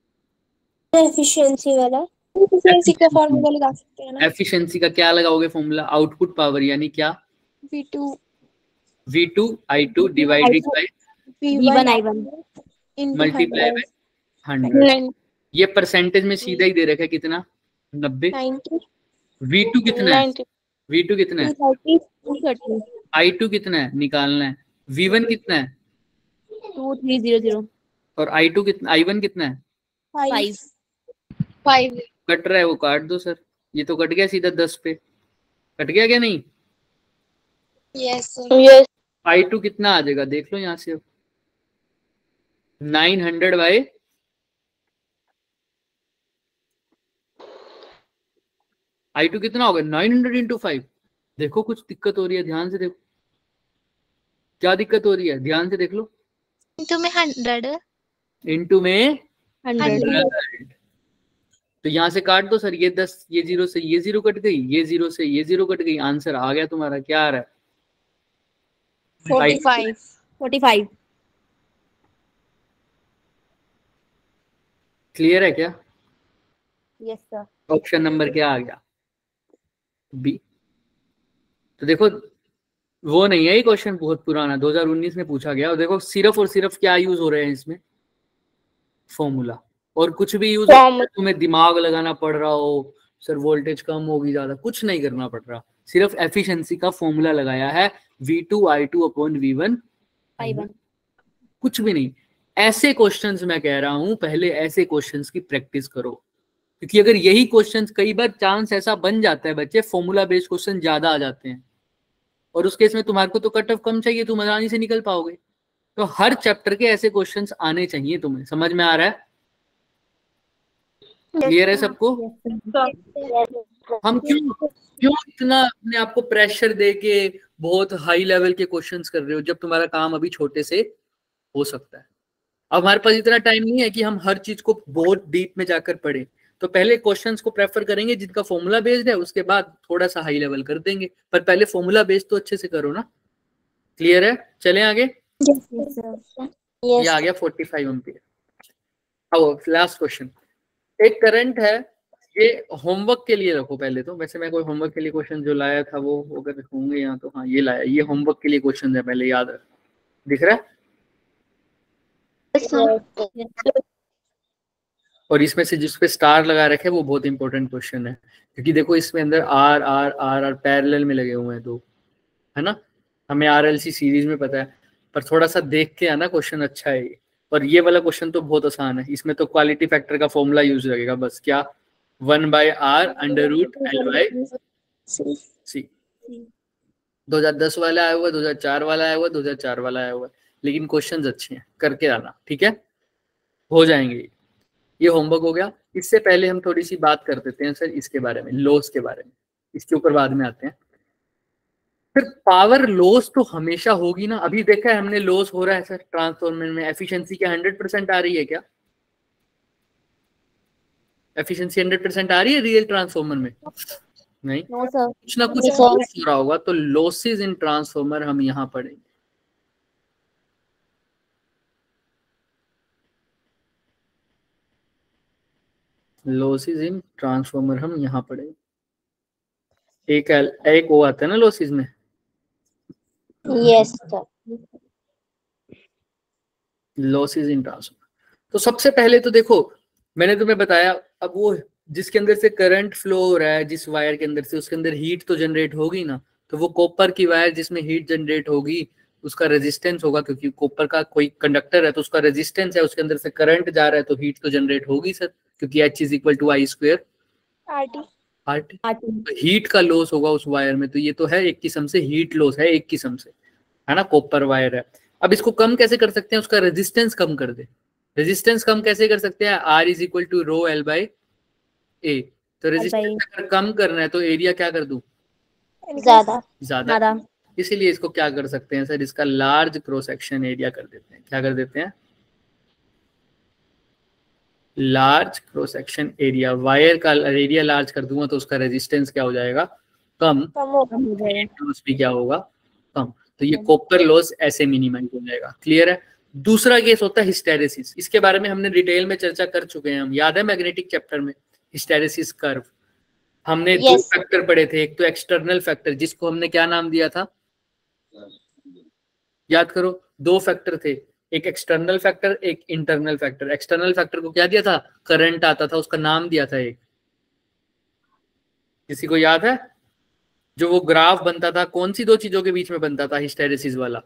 S2: एफिशिएंसी वाला, एफिशिएंसी का फॉर्मूला लगा सकते हैं ना।
S1: एफिशिएंसी का क्या लगाओगे फॉर्मूला? आउटपुट पावर यानी क्या?
S2: V two.
S1: V two I two divided by
S2: V one
S3: I one.
S1: Multiply by hundred. ये परसेंटेज में सीधा ही दे रखा है कितना? नब्बे।
S2: Ninety.
S1: V टू कितना है?
S2: Ninety.
S1: V टू कितना है?
S2: Thirty.
S3: Thirty.
S1: आई टू कितना है निकालना है? V वन कितना है?
S3: Two three zero zero.
S1: और आई टू कितना, आई वन कितना है?
S3: Five.
S2: Five.
S1: कट रहा है वो काट दो सर, ये तो कट गया सीधा दस पे, कट गया क्या नहीं?
S2: Yes sir.
S4: Yes.
S1: I two कितना आ जाएगा देख लो यहाँ से, nine hundred by I two कितना होगा, नाइन हंड्रेड इंटू फाइव। देखो कुछ दिक्कत हो रही है, ध्यान से देखो क्या दिक्कत हो रही है, ध्यान से देख लो।
S2: इंटू में हंड्रेड,
S1: इंटू में
S4: हंड्रेड।
S1: हंड्रेड। तो यहाँ से काट दो सर, ये दस, ये जीरो से ये जीरो कट गई, ये जीरो से ये जीरो कट गई, आंसर आ गया तुम्हारा। क्या आ रहा है,
S4: forty five.
S3: Forty five.
S1: Clear है क्या?
S3: Yes sir.
S1: ऑप्शन नंबर क्या आ गया, बी। तो देखो वो नहीं है, ये क्वेश्चन बहुत पुराना दो हज़ार उन्नीस में पूछा गया। और देखो सिर्फ और सिर्फ क्या यूज हो रहे हैं इसमें, फॉर्मूला। और कुछ भी यूज हो, तुम्हें दिमाग लगाना पड़ रहा हो, सर वोल्टेज कम होगी ज्यादा, कुछ नहीं करना पड़ रहा, सिर्फ एफिशिएंसी का फॉर्मूला लगाया है, V two I two upon V one, कुछ भी नहीं। ऐसे क्वेश्चंस मैं कह रहा हूं, पहले ऐसे क्वेश्चंस की प्रैक्टिस करो, क्योंकि अगर यही क्वेश्चंस, कई बार चांस ऐसा बन जाता है बच्चे, फॉर्मूला बेस्ड क्वेश्चन ज्यादा आ जाते हैं, और उस केस में तुम्हारे को तो कट ऑफ कम चाहिए, तुम आसानी से निकल पाओगे। तो हर चैप्टर के ऐसे क्वेश्चंस आने चाहिए तुम्हें, समझ में आ रहा है? क्लियर है सबको? हम क्यों क्यों इतना अपने आप को प्रेशर दे के बहुत हाई लेवल के क्वेश्चंस कर रहे हो, जब तुम्हारा काम अभी छोटे से हो सकता है। अब हमारे पास इतना टाइम नहीं है कि हम हर चीज को बहुत डीप में जाकर पढ़ें, तो पहले क्वेश्चंस को प्रेफर करेंगे जिनका फॉर्मूला बेस्ड है, उसके बाद थोड़ा सा हाई लेवल कर देंगे, पर पहले फॉर्मूला बेस्ड तो अच्छे से करो ना। क्लियर है? चलें आगे। ये आ गया फोर्टी फाइव एम्पियर। अब लास्ट क्वेश्चन, एक करंट है, ये होमवर्क के लिए रखो पहले तो। वैसे मैं कोई होमवर्क के लिए क्वेश्चन जो लाया था वो अगर होंगे यहाँ तो हाँ ये लाया, ये होमवर्क के लिए क्वेश्चन है, पहले याद रख। दिख रहा है? और इसमें से जिस पे स्टार लगा रखे वो बहुत इंपॉर्टेंट क्वेश्चन है, क्योंकि देखो इसमें अंदर R R R R parallel में लगे हुए हैं दो, है ना। हमें आरएलसी सीरीज में पता है, पर थोड़ा सा देख के आना क्वेश्चन अच्छा है ये। और ये वाला क्वेश्चन तो बहुत आसान है, इसमें तो क्वालिटी फैक्टर का फॉर्मूला यूज लगेगा बस, क्या, one by R under root L by C. दो हज़ार दस वाला आया हुआ, दो हज़ार चार वाला आया हुआ, दो हज़ार चार वाला आया हुआ, लेकिन क्वेश्चंस अच्छे हैं, करके आना, ठीक है, हो जाएंगे। ये होमवर्क हो गया। इससे पहले हम थोड़ी सी बात कर देते हैं सर इसके बारे में, लॉस के बारे में, इसके ऊपर बाद में आते हैं। फिर पावर लॉस तो हमेशा होगी ना, अभी देखा है हमने लॉस हो रहा है सर ट्रांसफॉर्मर में, एफिशिएंसी क्या हंड्रेड परसेंट आ रही है क्या? एफिशिएंसी हंड्रेड परसेंट आ रही है रियल ट्रांसफॉर्मर में? नहीं,
S3: नो सर।
S1: कुछ ना कुछ लॉस हो रहा होगा, तो लॉसेस इन ट्रांसफॉर्मर हम यहाँ पढ़ेंगे। लॉसेस इन ट्रांसफॉर्मर हम यहाँ पढ़ेंगे। एक एक वो आता है ना लॉसेस में,
S3: yes sir.
S1: Losses in transformer. तो सबसे पहले तो देखो मैंने तुम्हें बताया, अब वो जिसके अंदर से करंट फ्लो हो रहा है, जिस वायर के अंदर से, उसके अंदर हीट तो जनरेट होगी ना। तो वो कॉपर की वायर जिसमें हीट जनरेट होगी उसका रेजिस्टेंस होगा, क्योंकि कॉपर का कोई कंडक्टर है तो उसका रेजिस्टेंस है, उसके अंदर से करंट जा रहा है तो हीट तो जनरेट होगी सर, क्योंकि H is equal to I square R T. R T तो हीट का लॉस होगा उस वायर में, तो ये तो है एक किस्म से हीट लॉस है, एक किस्म से, है ना, कॉपर वायर है। अब इसको कम कैसे कर सकते हैं, उसका रेजिस्टेंस कम कर दे। रेजिस्टेंस कम कैसे कर सकते हैं, R is equal to rho L by A. तो रेजिस्टेंस अगर कम करना है तो एरिया क्या कर दूं,
S3: ज्यादा
S1: ज्यादा। इसीलिए इसको क्या कर सकते हैं सर, इसका लार्ज क्रॉस सेक्शन एरिया कर देते हैं। क्या कर देते हैं, large cross section area. Wire का एरिया लार्ज कर दूंगा तो उसका रेजिस्टेंस क्या हो जाएगा, कम, लॉस भी क्या होगा, कम। तो ये कॉपर लॉस ऐसे मिनिमाइज हो जाएगा। क्लियर है? दूसरा केस होता है हिस्टेरेसिस, इसके बारे में हमने डिटेल में चर्चा कर चुके हैं हम, याद है मैग्नेटिक चैप्टर में, हिस्टेरेसिस कर्व। हमने yes. दो फैक्टर पढ़े थे, एक तो एक्सटर्नल फैक्टर जिसको हमने क्या नाम दिया था, याद करो, दो फैक्टर थे, एक एक्सटर्नल फैक्टर एक इंटरनल फैक्टर। एक्सटर्नल फैक्टर को क्या दिया था, करंट आता था, उसका नाम दिया था एक, किसी को याद है? जो वो ग्राफ बनता था, कौन सी दो चीजों के बीच में बनता था हिस्टेरेसिस वाला,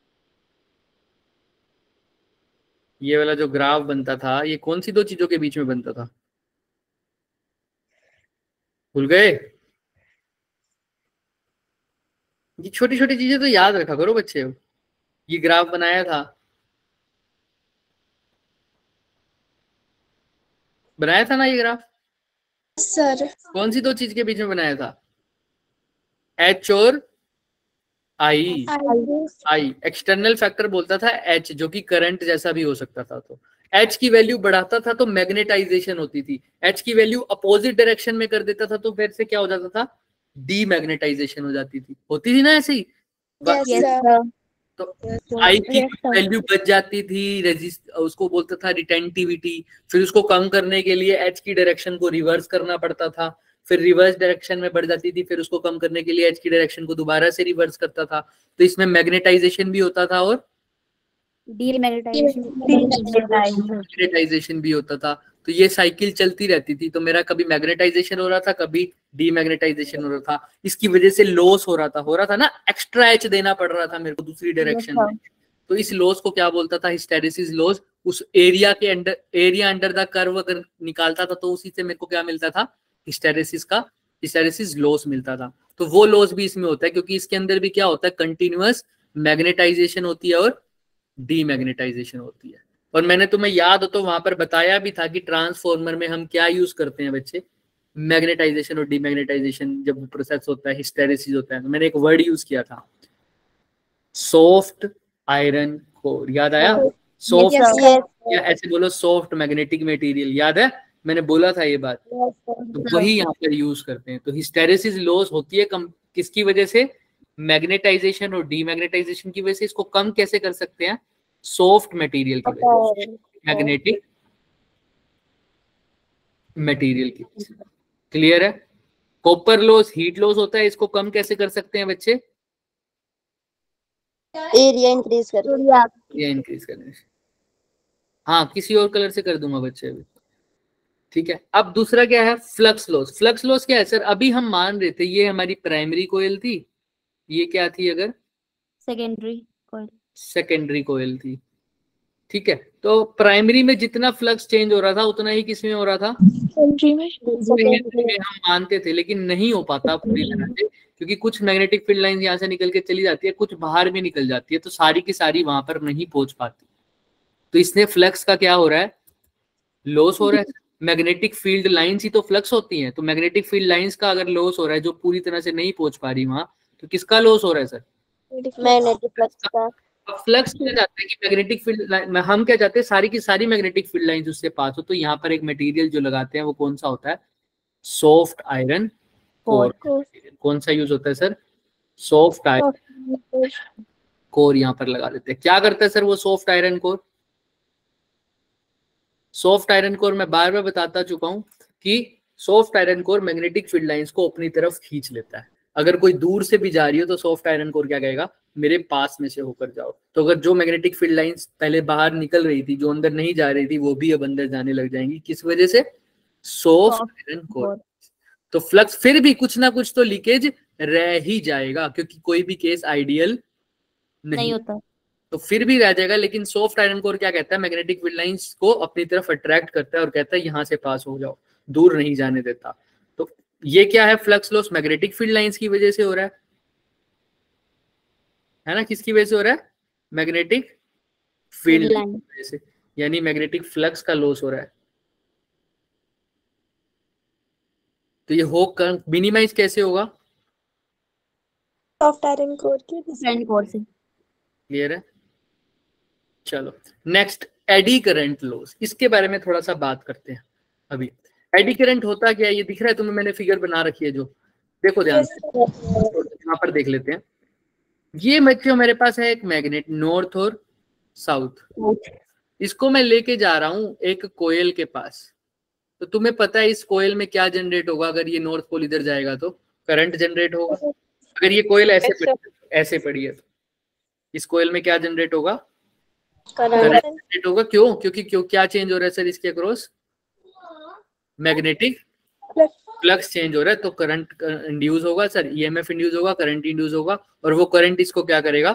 S1: ये वाला जो ग्राफ बनता था ये कौन सी दो चीजों के बीच में बनता था, भूल गए? ये छोटी छोटी चीजें तो याद रखा करो बच्चे, ये ग्राफ बनाया था, बनाया था ना ये ग्राफ?
S2: सर
S1: कौन सी दो चीज के बीच में बनाया था? एच और आई। आई एक्सटर्नल फैक्टर बोलता था एच, जो कि करंट जैसा भी हो सकता था। तो एच की वैल्यू बढ़ाता था तो मैग्नेटाइजेशन होती थी, एच की वैल्यू अपोजिट डायरेक्शन में कर देता था तो फिर से क्या हो जाता था? डीमैग्नेटाइजेशन हो जाती थी। होती थी ना ऐसे ही? तो आई की वैल्यू बच जाती थी, रेजिस्ट उसको बोलता था रिटेंटिविटी। फिर उसको कम करने के लिए एच की डायरेक्शन को रिवर्स करना पड़ता था, फिर रिवर्स डायरेक्शन में बढ़ जाती थी, फिर उसको कम करने के लिए एच की डायरेक्शन को दोबारा से रिवर्स करता था। तो इसमें मैग्नेटाइजेशन भी होता था और डीमैग्नेटाइजेशन भी होता था। तो ये साइकिल चलती रहती थी। तो मेरा कभी मैग्नेटाइजेशन हो रहा था, कभी डीमैग्नेटाइजेशन हो रहा था। इसकी वजह से लॉस हो रहा था हो रहा था ना, एक्स्ट्रा एच देना पड़ रहा था मेरे को दूसरी डायरेक्शन में। तो इस लॉस को क्या बोलता था? Hysteresis loss. उस एरिया के under, area under the curve अगर निकालता था तो उसी से मेरे को क्या मिलता था? हिस्टेरेसिस का, हिस्टेरेसिस लॉस मिलता था। तो वो लॉस भी इसमें होता है, क्योंकि इसके अंदर भी क्या होता है? कंटिन्यूअस मैग्नेटाइजेशन होती है और डीमैग्नेटाइजेशन होती है। और मैंने तुम्हें याद हो तो वहां पर बताया भी था कि ट्रांसफॉर्मर में हम क्या यूज करते हैं बच्चे? मैग्नेटाइजेशन और डीमैग्नेटाइजेशन जब प्रोसेस होता है, हिस्टेरेसिस होता है, तो मैंने एक वर्ड यूज किया था, सॉफ्ट आयरन कोर। याद आया? सॉफ्ट, या ऐसे बोलो सॉफ्ट मैग्नेटिक मटेरियल। याद है? मैंने बोला था ये बात। तो वही यहाँ पर यूज करते हैं। तो हिस्टेरेसिस लॉस होती है कम, किसकी वजह से? मैग्नेटाइजेशन और डीमैग्नेटाइजेशन की वजह से। इसको कम कैसे कर सकते हैं? सॉफ्ट मटेरियल की वजह से, मैग्नेटिक मटेरियल की वजह से। क्लियर है? कॉपर लॉस, हीट लॉस होता है, इसको कम कैसे कर सकते हैं बच्चे?
S3: एरिया इंक्रीज कर
S1: एरिया इंक्रीज करने से। हाँ, किसी और कलर से कर दूंगा बच्चे अभी। ठीक है। अब दूसरा क्या है? Flux loss. फ्लक्स लॉस क्या है सर? अभी हम मान रहे थे ये हमारी प्राइमरी कोयल थी, ये क्या थी? अगर
S3: सेकेंडरी कोयल,
S1: सेकेंडरी कोयल थी। ठीक है। तो प्राइमरी में जितना फ्लक्स चेंज हो रहा था उतना ही किसमें हो रहा था?
S2: सेकेंडरी में।
S1: में हम मानते थे, लेकिन नहीं हो पाता पूरी तरह से, क्योंकि कुछ मैग्नेटिक फील्ड लाइन यहाँ से निकल के चली जाती है, कुछ बाहर भी निकल जाती है, तो सारी की सारी वहां पर नहीं पहुंच पाती। तो इसने फ्लक्स का क्या हो रहा है? लॉस हो रहा है। मैग्नेटिक फील्ड लाइंस ही तो फ्लक्स होती हैं। तो मैग्नेटिक फील्ड लाइंस का अगर लॉस हो रहा है, जो पूरी तरह से नहीं पहुंच पा रही वहां, तो किसका लॉस हो रहा है सर?
S3: मैग्नेटिक फ्लक्स का।
S1: अब फ्लक्स क्या चाहते हैं कि मैग्नेटिक फील्ड लाइन, हम क्या चाहते हैं? सारी की सारी मैग्नेटिक फील्ड लाइंस उससे पास हो। तो यहाँ पर एक मटेरियल जो लगाते हैं वो कौन सा होता है? Soft iron core. कौन सा यूज होता है सर? सॉफ्ट आयरन कोर यहाँ पर लगा देते हैं। क्या करता है सर वो soft iron core? Soft iron core मैं बार बार बताता चुका हूं कि soft iron core magnetic field lines को अपनी तरफ खींच लेता है। अगर कोई दूर से भी जा रही हो तो सॉफ्ट आयरन कोर क्या कहेगा? मेरे पास में से होकर जाओ। तो अगर जो मैग्नेटिक फील्ड लाइंस पहले बाहर निकल रही थी, जो अंदर नहीं जा रही थी, वो भी अब अंदर जाने लग जाएंगी। किस वजह से? Soft iron core. तो फ्लक्स फिर भी कुछ ना कुछ तो लीकेज रह ही जाएगा, क्योंकि कोई भी केस आइडियल नहीं, नहीं होता। तो फिर भी रह जाएगा। लेकिन सॉफ्ट आयरन कोर क्या कहता है? मैग्नेटिक फील्ड लाइंस को अपनी तरफ अट्रैक्ट करता है और कहता है यहां से पास हो जाओ, दूर नहीं जाने देता। तो ये क्या है? Flux loss magnetic field lines की वजह से हो रहा है है ना? किसकी वजह से हो रहा है? मैग्नेटिक फील्ड लाइन की वजह से, यानी मैग्नेटिक फ्लक्स का लॉस हो रहा है। तो ये हो कर मिनिमाइज कैसे होगा?
S2: सॉफ्ट आयरन कोर की।
S1: क्लियर है? चलो नेक्स्ट, एडी करंट लॉस। इसके बारे में थोड़ा सा बात करते हैं अभी। एडी करंट होता क्या है? ये दिख रहा है तुम्हें? मैंने फिगर बना रखी है जो, देखो ध्यान से, यहाँ पर देख लेते हैं। ये बच्चों मेरे पास है एक मैग्नेट, नॉर्थ और साउथ। इसको मैं लेके जा रहा हूं एक कोयल के पास। तो तुम्हें पता है इस कोयल में क्या जनरेट होगा? अगर ये नॉर्थ पोल इधर जाएगा तो करंट जनरेट होगा। अगर ये कोयल ऐसे पड़ी, ऐसे पड़ी है, तो इस कोयल में क्या जनरेट होगा? करंट जनरेट होगा। क्यों? क्योंकि क्यों क्या चेंज हो रहा है सर इसके अक्रॉस? मैग्नेटिक फ्लक्स चेंज हो रहा है, तो करंट इंड्यूस होगा सर, ईएमएफ इंड्यूस होगा, करंट इंड्यूस होगा। और वो करंट इसको क्या करेगा?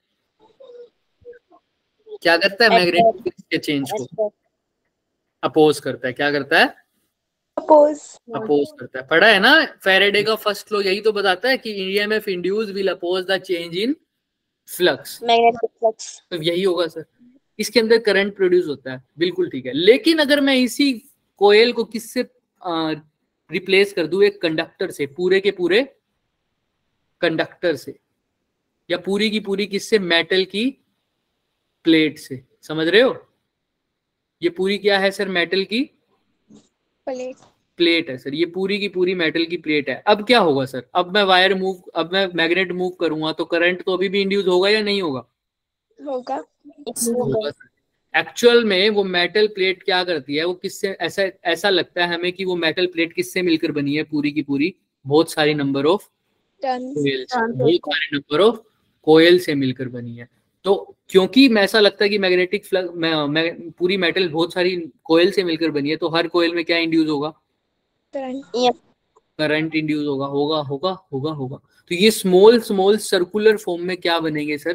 S1: क्या करता है? मैग्नेटिक के चेंज को अपोज करता है। क्या करता है?
S2: अपोज
S1: अपोज करता है। पढ़ा है ना? फैराडे का फर्स्ट लॉ यही तो बताता है कि EMF induce will oppose the change in flux,
S3: magnetic flux.
S1: तो यही होगा सर, इसके अंदर करंट प्रोड्यूस होता है, बिल्कुल ठीक है। लेकिन अगर मैं इसी कोयल को किससे रिप्लेस कर दूं, एक कंडक्टर से, पूरे के पूरे कंडक्टर से, या पूरी की पूरी किससे, मेटल की प्लेट से, समझ रहे हो? ये पूरी क्या है सर, मेटल की
S2: प्लेट
S1: प्लेट है सर, ये पूरी की पूरी मेटल की प्लेट है। अब क्या होगा सर, अब मैं वायर मूव, अब मैं मैग्नेट मूव करूंगा तो करंट तो अभी भी इंड्यूस होगा या नहीं होगा?
S2: होगा।
S1: होगा सर। एक्चुअल में वो मेटल प्लेट क्या करती है, वो किससे, ऐसा ऐसा लगता है हमें कि वो मेटल प्लेट किससे मिलकर बनी है, पूरी की पूरी बहुत सारी नंबर ऑफ कोयल, बहुत सारे नंबर ऑफ कोयल से मिलकर बनी है। तो क्योंकि मैं, ऐसा लगता है कि मैग्नेटिक फ्लक्स में पूरी मेटल बहुत सारी कोयल से मिलकर बनी है, तो हर कोयल में क्या इंड्यूस होगा,
S2: करंट।
S1: करंट इंड्यूस होगा, होगा होगा होगा होगा। तो ये स्मॉल स्मॉल सर्कुलर फॉर्म में क्या बनेंगे सर,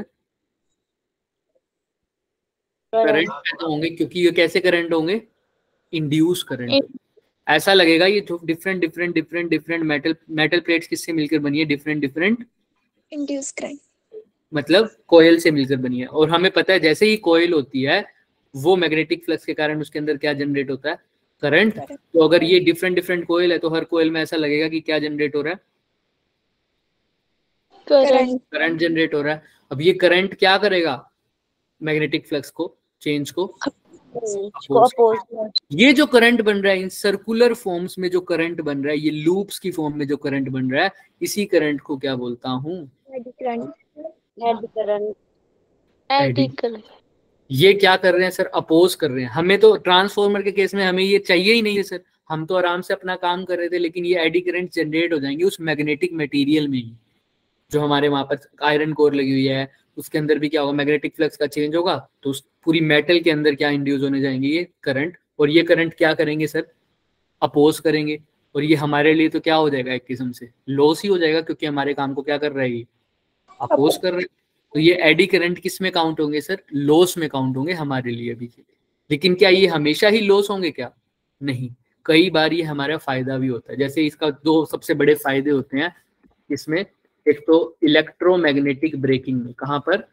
S1: करंट पैदा होंगे। क्योंकि ये कैसे करंट होंगे, इंड्यूस करंट। ऐसा लगेगा ये जो different different different different metal metal plates किससे मिलकर बनी है, डिफरेंट डिफरेंट
S2: इंड्यूस करंट,
S1: मतलब कोयल से मिलकर बनी है। और हमें पता है जैसे ही कोयल होती है, वो मैग्नेटिक फ्लक्स के कारण उसके अंदर क्या जनरेट होता है, करंट। तो अगर ये डिफरेंट डिफरेंट कोयल है, तो हर कोयल में ऐसा लगेगा कि क्या जनरेट हो रहा है,
S2: करंट।
S1: करंट जनरेट हो रहा है। अब ये करंट क्या करेगा, मैग्नेटिक फ्लक्स को, चेंज को
S3: अपोज।
S1: ये जो करंट बन रहा है इन सर्कुलर फॉर्म्स में, जो करंट बन रहा है, ये लूप्स की फॉर्म में जो करंट बन रहा है, इसी करंट को क्या बोलता हूं,
S2: eddy current.
S3: Eddy current.
S1: Eddy current. ये क्या कर रहे हैं सर, अपोज कर रहे हैं। हमें तो ट्रांसफॉर्मर के केस में हमें ये चाहिए ही नहीं है सर, हम तो आराम से अपना काम कर रहे थे, लेकिन ये एडी करंट जनरेट हो जाएंगे उस मैग्नेटिक मटेरियल में ही, जो हमारे वहां पर आयरन कोर लगी हुई है, उसके अंदर भी क्या होगा, मैग्नेटिक फ्लक्स का चेंज होगा, तो उस पूरी मेटल के अंदर क्या इंड्यूस होने जाएंगे, ये करंट। और ये करंट क्या करेंगे सर, अपोज करेंगे। और ये हमारे लिए तो क्या हो जाएगा, एक किस्म से लॉस ही हो जाएगा, क्योंकि हमारे काम को क्या कर रहा है, ये अपोज कर रहे हैं। तो ये एडी करंट किस में काउंट होंगे सर, लॉस में काउंट होंगे हमारे लिए अभी के लिए। लेकिन क्या ये हमेशा ही लॉस होंगे क्या, नहीं, कई बार ये हमारा फायदा भी होता है। जैसे इसका दो सबसे बड़े फायदे होते हैं इसमें, एक तो इलेक्ट्रोमैग्नेटिक ब्रेकिंग में, कहां पर,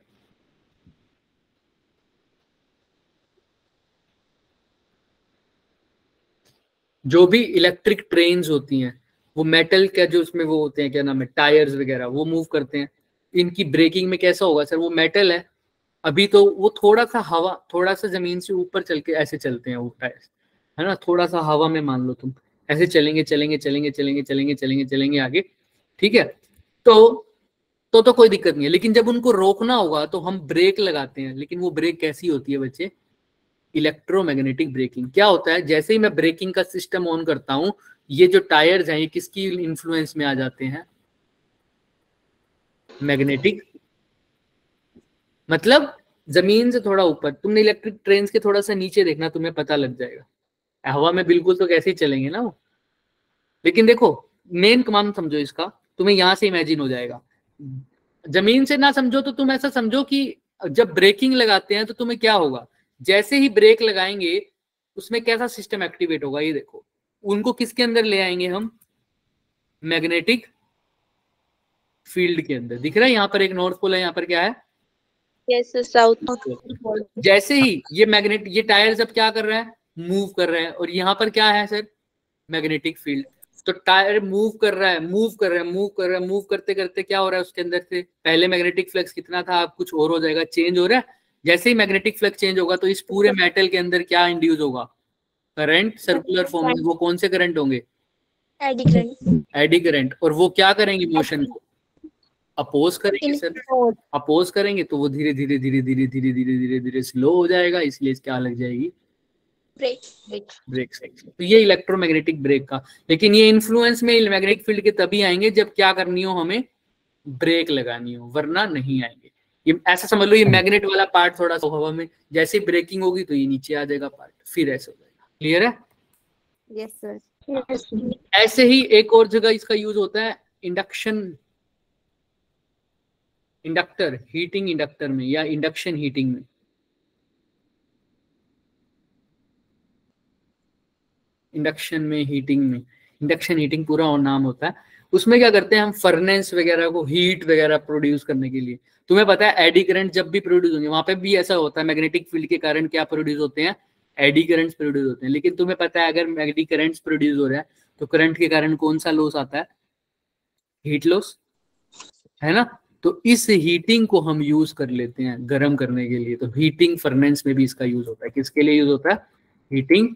S1: जो भी इलेक्ट्रिक ट्रेन्स होती हैं, वो मेटल का जो उसमें वो होते हैं, क्या नाम है, टायर्स वगैरह, वो मूव करते हैं। इनकी ब्रेकिंग में कैसा होगा सर, वो मेटल है, अभी तो वो थोड़ा सा हवा, थोड़ा सा जमीन से ऊपर चल के ऐसे चलते हैं वो टायर्स, है ना, थोड़ा सा हवा में मान लो तुम, ऐसे चलेंगे चलेंगे चलेंगे चलेंगे चलेंगे चलेंगे चलेंगे आगे, ठीक है। तो तो तो कोई दिक्कत नहीं है। लेकिन जब उनको रोकना होगा तो हम ब्रेक लगाते हैं। लेकिन वो ब्रेक कैसी होती है बच्चे, इलेक्ट्रोमैग्नेटिक ब्रेकिंग। क्या होता है, जैसे ही मैं ब्रेकिंग का सिस्टम ऑन करता हूं, ये जो टायर्स हैं ये किसकी इन्फ्लुएंस में आ जाते हैं, मैग्नेटिक, मतलब जमीन से थोड़ा ऊपर। तुमने इलेक्ट्रिक ट्रेन के थोड़ा सा नीचे देखना, तुम्हें पता लग जाएगा। हवा में बिल्कुल तो कैसे ही चलेंगे ना वो। लेकिन देखो, मेन कमांड समझो इसका, तुम्हें यहां से इमेजिन हो जाएगा। जमीन से ना समझो तो तुम ऐसा समझो कि जब ब्रेकिंग लगाते हैं तो तुम्हें क्या होगा, जैसे ही ब्रेक लगाएंगे उसमें कैसा सिस्टम एक्टिवेट होगा, ये देखो। उनको किसके अंदर ले आएंगे हम, मैग्नेटिक फील्ड के अंदर। दिख रहा है यहाँ पर एक नॉर्थ पोल है, यहाँ पर क्या है,
S3: यस साउथ।
S1: जैसे ही ये मैग्नेट, ये टायर्स अब क्या कर रहा है, मूव कर रहा है, और यहाँ पर क्या है सर, मैग्नेटिक फील्ड। तो टायर मूव कर रहा है, मूव कर रहा है, मूव कर रहा है, मूव करते करते क्या हो रहा है उसके अंदर से, पहले मैग्नेटिक फ्लक्स कितना था, अब कुछ और हो जाएगा, चेंज हो रहा है। जैसे ही मैग्नेटिक फ्लक्स चेंज होगा तो इस पूरे मेटल के अंदर क्या इंड्यूस होगा, करंट, सर्कुलर फॉर्म में। वो कौन से करंट होंगे,
S2: एडी करंट।
S1: Eddy current. और वो क्या करेंगे, मोशन को अपोज करेंगे सर। अपोज करेंगे तो वो धीरे धीरे धीरे धीरे धीरे धीरे धीरे धीरे स्लो हो जाएगा, इसलिए क्या लग जाएगी,
S2: ब्रेक।
S1: Break section. तो ये इलेक्ट्रोमैग्नेटिक ब्रेक का। लेकिन ये इन्फ्लुएंस में मैग्नेटिक फील्ड के तभी आएंगे जब क्या करनी हो, हमें ब्रेक लगानी हो, वरना नहीं आएंगे। ये ऐसा समझ लो, ये मैग्नेट वाला पार्ट थोड़ा सा हवा में, जैसे ब्रेकिंग होगी तो ये नीचे आ जाएगा पार्ट, फिर ऐसे हो जाएगा। क्लियर है?
S4: Yes sir.
S1: ऐसे ही एक और जगह इसका यूज होता है, इंडक्शन, इंडक्टर, हीटिंग इंडक्टर में, या इंडक्शन हीटिंग में। इंडक्शन में, हीटिंग में, इंडक्शन हीटिंग पूरा और नाम होता है। उसमें क्या करते हैं हम, फर्नेस वगैरह को हीट वगैरह प्रोड्यूस करने के लिए। तुम्हें पता है एडी करंट जब भी प्रोड्यूस होंगे वहां पे भी ऐसा होता है, मैग्नेटिक फील्ड के कारण क्या प्रोड्यूस होते हैं, एडी करंट्स प्रोड्यूस होते हैं। लेकिन तुम्हें पता है अगर एडी करंट्स प्रोड्यूस हो रहा है तो करंट के कारण कौन सा लॉस आता है, हीट लॉस, है ना। तो इस हीटिंग को हम यूज कर लेते हैं गर्म करने के लिए। तो हीटिंग फर्नेस में भी इसका यूज होता है। किसके लिए यूज होता है, हीटिंग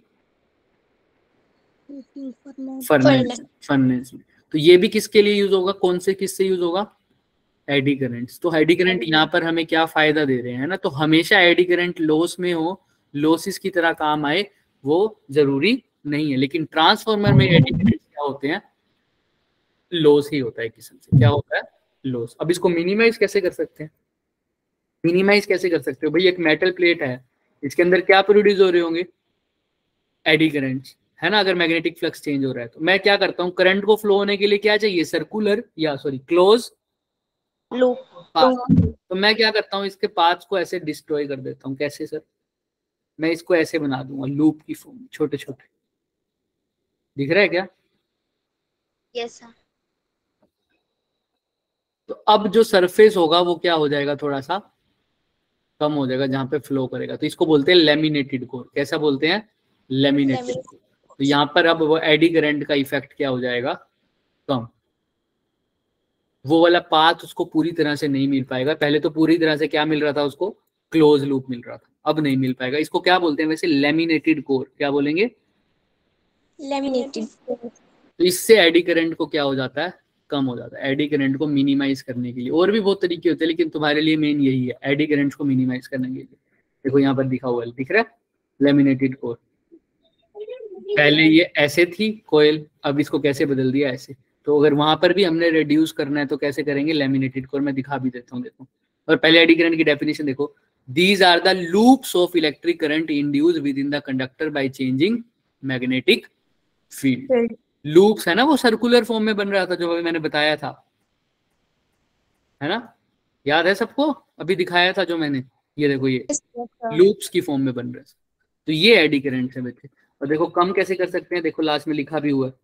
S1: फर्नेस, फर्नेस में। तो ये भी किसके लिए यूज होगा, कौन से किससे यूज होगा, एडी करंट्स। तो एडी करंट यहाँ पर हमें क्या फायदा दे रहे हैं ना, तो हमेशा एडी करंट लॉस में हो, लॉसेस की तरह काम आए वो जरूरी नहीं है। लेकिन ट्रांसफार्मर में एडी करंट क्या होते हैं, लॉस ही होता है किस्म से, क्या होता है, लॉस। अब इसको मिनिमाइज कैसे कर सकते हैं, मिनिमाइज कैसे कर सकते हो भाई, एक मेटल प्लेट है, इसके अंदर क्या प्रोड्यूस हो रहे होंगे, एडी करंट्स, है ना। अगर मैग्नेटिक फ्लक्स चेंज हो रहा है तो मैं क्या करता हूँ, करंट को फ्लो होने के लिए क्या चाहिए, सर्कुलर या सॉरी क्लोज
S3: लूप।
S1: तो मैं क्या करता हूँ, इसके पाथ्स को ऐसे डिस्ट्रॉय कर देता हूँ। कैसे सर, मैं इसको ऐसे बना दूंगा लूप की फॉर्म, छोटे छोटे, दिख रहा है क्या,
S2: यस सर।
S1: तो अब जो सरफेस होगा वो क्या हो जाएगा, थोड़ा सा कम हो जाएगा जहां पे फ्लो करेगा। तो इसको बोलते हैं लेमिनेटेड कोर। कैसा बोलते हैं, लेमिनेटेड कोर। तो यहाँ पर अब वो एडी करंट का इफेक्ट क्या हो जाएगा, कम। वो वाला पाथ उसको पूरी तरह से नहीं मिल पाएगा। पहले तो पूरी तरह से क्या मिल रहा था उसको, क्लोज लूप मिल रहा था, अब नहीं मिल पाएगा। इसको क्या बोलते हैं वैसे, लेमिनेटेड कोर। क्या बोलेंगे,
S2: लेमिनेटेड।
S1: तो इससे एडी करंट को क्या हो जाता है, कम हो जाता है। एडी करंट को मिनिमाइज करने के लिए और भी बहुत तरीके होते हैं, लेकिन तुम्हारे लिए मेन यही है, एडी करंट को मिनिमाइज करने के लिए। देखो यहाँ पर दिखा हुआ है, दिख रहा है, लेमिनेटेड कोर। पहले ये ऐसे थी कोयल, अब इसको कैसे बदल दिया, ऐसे। तो अगर वहां पर भी हमने रिड्यूस करना है तो कैसे करेंगे, लेमिनेटेड कोर। मैं दिखा भी देता हूँ, देखो। और पहले एडी करंट की डेफिनेशन देखो, these are the loops of electric current induced within the conductor by changing magnetic field. Loops है ना, वो सर्कुलर फॉर्म में बन रहा था जो अभी मैंने बताया था, है ना, याद है सबको, अभी दिखाया था जो मैंने, ये देखो ये लूप्स की फॉर्म में बन रहा है। तो ये एडी करंट है बच्चे। और देखो कम कैसे कर सकते हैं, देखो लास्ट में लिखा भी हुआ है,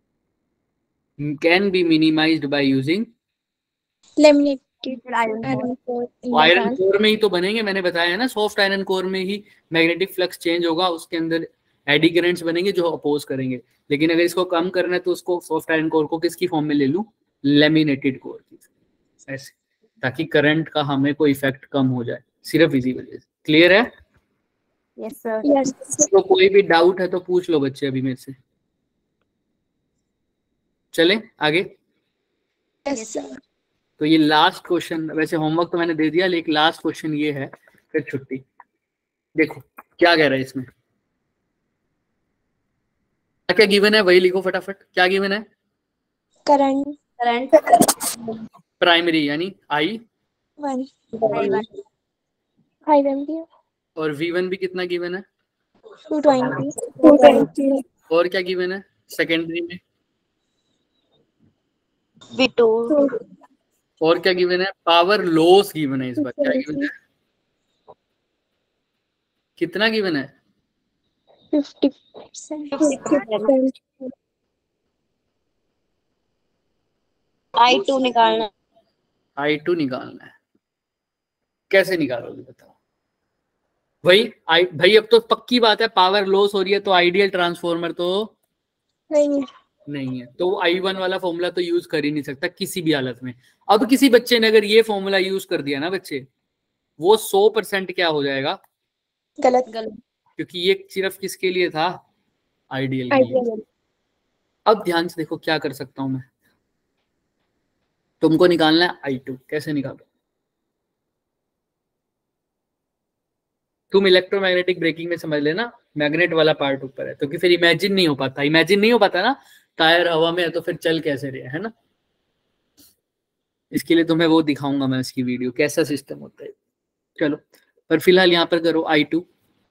S1: can be minimized by using
S2: laminated iron core.
S1: Iron core में ही तो बनेंगे, मैंने बताया है ना, सॉफ्ट आयरन कोर में ही मैग्नेटिक फ्लक्स चेंज होगा, उसके अंदर एडी करंट्स बनेंगे जो अपोज करेंगे। लेकिन अगर इसको कम करना है तो उसको सॉफ्ट आयरन कोर को किसकी फॉर्म में ले लूं, लेमिनेटेड कोर की, ऐसे, ताकि करंट का हमें कोई इफेक्ट कम हो जाए, सिर्फ इसी वजह से। क्लियर है,
S4: यस सर।
S2: यस।
S1: तो कोई भी डाउट है तो पूछ लो बच्चे अभी मेरे से। चले आगे।
S2: Yes sir.
S1: तो ये लास्ट क्वेश्चन, वैसे होमवर्क तो मैंने दे दिया, लेकिन लास्ट क्वेश्चन ये है, फिर छुट्टी। देखो क्या कह रहा है इसमें, क्या गिवन है वही लिखो फटाफट। क्या गिवन है,
S2: करंट
S4: करंट
S1: प्राइमरी यानी I
S2: one
S4: I one
S2: five ampere
S1: और वी वन भी कितना गिवन है,
S2: टू ट्वेंटी।
S1: और क्या गिवन है सेकेंडरी में,
S3: वी टू।
S1: और क्या गिवन है, पावर लॉस गिवन है। इस बार क्या गिवन है, कितना गिवन है,
S2: फिफ्टी परसेंट।
S3: आई टू निकालना।
S1: आई टू निकालना है, कैसे निकालोगे बताओ। भाई आई भाई अब तो पक्की बात है, पावर लॉस हो रही है तो आइडियल ट्रांसफॉर्मर तो
S2: नहीं है।
S1: नहीं है, तो आई वन वाला फॉर्मूला तो यूज कर ही नहीं सकता किसी भी हालत में। अब किसी बच्चे ने अगर ये फॉर्मूला यूज कर दिया ना बच्चे, वो सौ परसेंट क्या हो जाएगा,
S2: गलत।
S3: गलत।
S1: क्योंकि ये सिर्फ किसके लिए था, आइडियल के लिए। अब ध्यान से देखो क्या कर सकता हूं मैं, तुमको निकालना है आई टू। कैसे निकालो, तुम इलेक्ट्रोमैग्नेटिक ब्रेकिंग में समझ लेना, मैग्नेट वाला पार्ट ऊपर है, तो कि फिर इमेजिन नहीं हो पाता, इमेजिन नहीं हो पाता ना, टायर हवा में है तो फिर चल कैसे रहे, है ना। इसके लिए तुम्हें वो दिखाऊंगा मैं, इसकी वीडियो कैसा सिस्टम होता है। चलो पर फिलहाल यहाँ पर करो आई टू।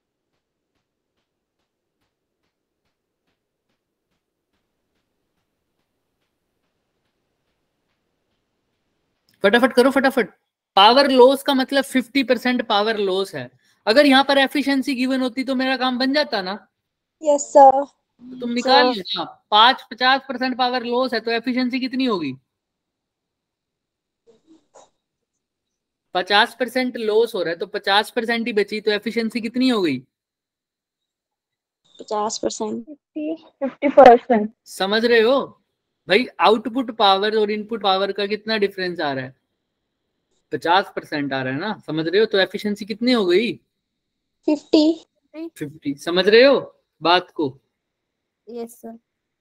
S1: फटाफट करो फटाफट। पावर लॉस का मतलब फिफ्टी परसेंट पावर लॉस है। अगर यहाँ पर एफिशिएंसी गिवन होती तो मेरा काम बन जाता ना।
S2: Yes sir.
S1: तो तुम निकाल लो ना, पांच पचास परसेंट पावर लॉस है तो एफिशिएंसी कितनी होगी? पचास परसेंट लॉस हो रहा है तो पचास परसेंट ही बची, तो एफिशिएंसी कितनी हो गई?
S3: पचास परसेंट
S4: फिफ्टी परसेंट।
S1: समझ रहे हो भाई? आउटपुट पावर और इनपुट पावर का कितना डिफरेंस आ रहा है? पचास परसेंट आ रहा है ना, समझ रहे हो? तो एफिशिएंसी कितनी हो गई?
S2: फिफ्टी।
S1: फिफ्टी। समझ रहे हो बात को?
S4: Yes sir.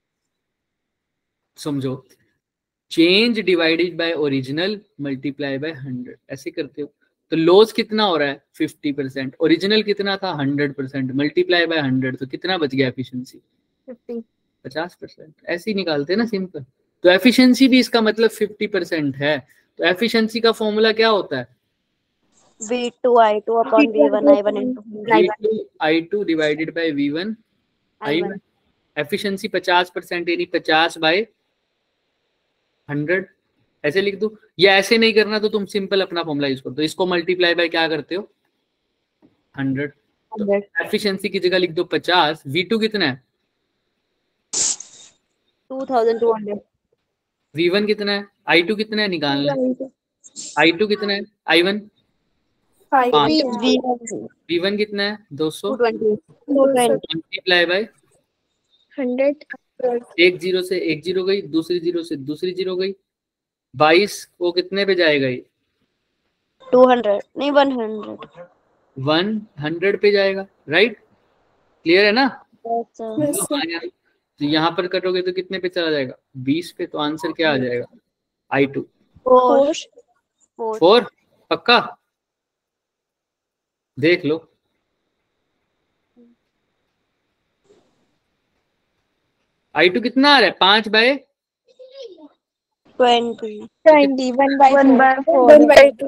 S1: समझो, change divided by original multiply by hundred, ऐसे करते हो तो लॉस कितना हो रहा है? Fifty percent. ओरिजिनल कितना था? Hundred percent. Multiply by hundred, तो कितना बच गया एफिशिएंसी?
S4: फिफ्टी।
S1: पचास परसेंट। ऐसे ही निकालते हैं ना, सिंपल। तो एफिशिएंसी भी इसका मतलब फिफ्टी परसेंट है। तो एफिशिएंसी का फॉर्मूला क्या होता है?
S3: V two I two upon V one I one into
S1: V two I two divided by V one I
S3: I
S1: one.
S3: One.
S1: Efficiency पचास परसेंट यानी पचास बाय हंड्रेड, ऐसे लिख दो। या ऐसे नहीं करना तो तुम सिंपल अपना फॉर्मूला यूज कर दो, इसको मल्टीप्लाई बाय क्या करते हो? हंड्रेड। तो एफिशिएंसी की जगह लिख दो पचास। वी टू कितना है?
S3: Two thousand two hundred.
S1: V one कितना है? आई टू कितना है? निकालना है। आई टू कितना है? आई वन वी वन कितना है? दो सौ। Multiply by
S2: hundred.
S1: एक जीरो से एक जीरो गई, दूसरी जीरो से दूसरी जीरो गई, बाईस वो कितने पे जाएगा? ये
S3: टू हंड्रेड नहीं वन हंड्रेड।
S1: वन हंड्रेड पे जाएगा, राइट? क्लियर है ना?
S3: yes,
S1: तो यहाँ पर कटोगे तो कितने पे चला जाएगा? बीस पे। तो आंसर क्या आ जाएगा? I two
S3: four
S1: four. पक्का? देख लो। आई टू कितना आ रहा है? पांच by
S3: twenty
S2: twenty. One by
S4: one by
S2: one by two.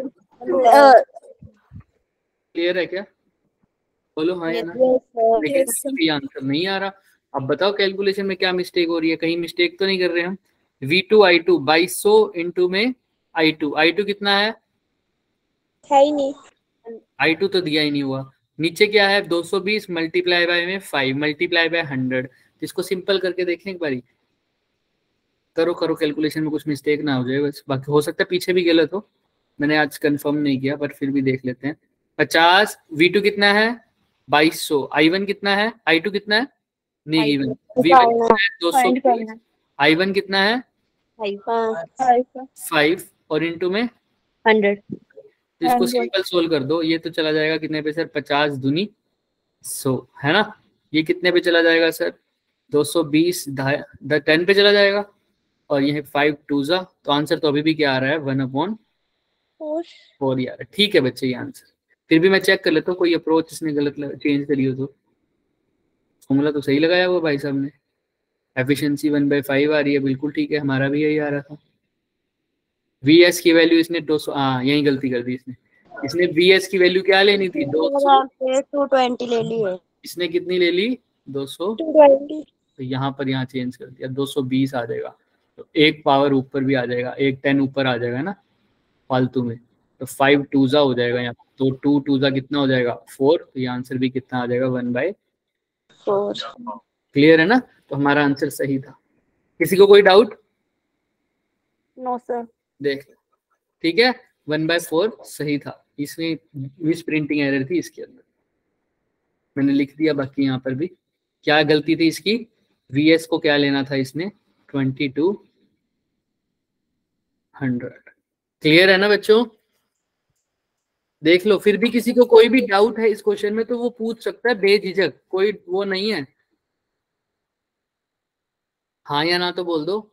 S1: Clear है क्या? बोलो हाँ या ना।
S3: yes,
S1: लेकिन ये आंसर नहीं आ रहा। अब बताओ कैलकुलेशन में क्या मिस्टेक हो रही है? कहीं मिस्टेक तो नहीं कर रहे हम? वी टू आई टू बाईस सौ इंटू में आई टू। आई टू कितना है?
S2: है ही नहीं।
S1: आई टू तो दिया ही नहीं हुआ। नीचे क्या है? दो सौ बीस मल्टीप्लाई बाय में फाइव मल्टीप्लाई बाय हंड्रेड। इसको सिंपल करके देखें एक बारी। करो करो कैलकुलेशन में कुछ मिस्टेक ना हो जाए बस। बाकी हो सकता है पीछे भी गलत हो, मैंने आज कंफर्म नहीं किया, पर फिर भी देख लेते हैं। पचास। वी टू कितना है? बाईस सौ। आई वन कितना है? आई टू कितना है? नहीं गिवन। वी वन कितना है? दो सौ। आई वन कितना है? फाइव और इंटू में
S3: हंड्रेड।
S1: तो इसको सिंपल सोल्व कर दो। ये तो चला जाएगा कितने पे सर? पचास दूनी सौ, है ना? ये कितने पे चला जाएगा सर? दो सौ बीस टेन पे चला जाएगा, और ये फाइव टू जा। तो आंसर तो अभी भी क्या आ रहा है? वन अपॉन फोर ही आ रहा है। ठीक है बच्चे, ये आंसर। फिर भी मैं चेक कर लेता हूँ कोई अप्रोच इसने गलत चेंज करी हो तो। फॉर्मूला तो सही लगाया हुआ भाई साहब ने। एफिशिएंसी वन बाई फाइव आ रही है, बिल्कुल ठीक है, हमारा भी यही आ रहा था। वी एस की वैल्यू इसने दो सौ, हाँ यही गलती कर दी इसने। इसने वी एस की वैल्यू क्या लेनी थी? दो सौ।
S3: टू ट्वेंटी ले ली है।
S1: इसने कितनी ले ली? दो सौ। तो यहाँ पर यहाँ चेंज कर दिया, दो सौ बीस आ जाएगा। तो एक पावर ऊपर भी आ जाएगा, एक टेन ऊपर आ जाएगा ना फालतू में। तो फाइव टू जा हो जाएगा यहाँ। तो टू टू जा कितना हो जाएगा? फोर। तो ये आंसर भी कितना आ जाएगा? One by
S3: four.
S1: क्लियर है ना? तो हमारा आंसर सही था। किसी को कोई डाउट?
S3: No sir.
S1: देख, ठीक है, वन बाय फोर सही था। इसमें मिस प्रिंटिंग एरर थी इसके अंदर, मैंने लिख दिया। बाकी यहाँ पर भी क्या गलती थी इसकी? वीएस को क्या लेना था इसने? Twenty two hundred. क्लियर है ना बच्चों? देख लो। फिर भी किसी को कोई भी डाउट है इस क्वेश्चन में तो वो पूछ सकता है बेझिझक, कोई वो नहीं है। हाँ या ना तो बोल दो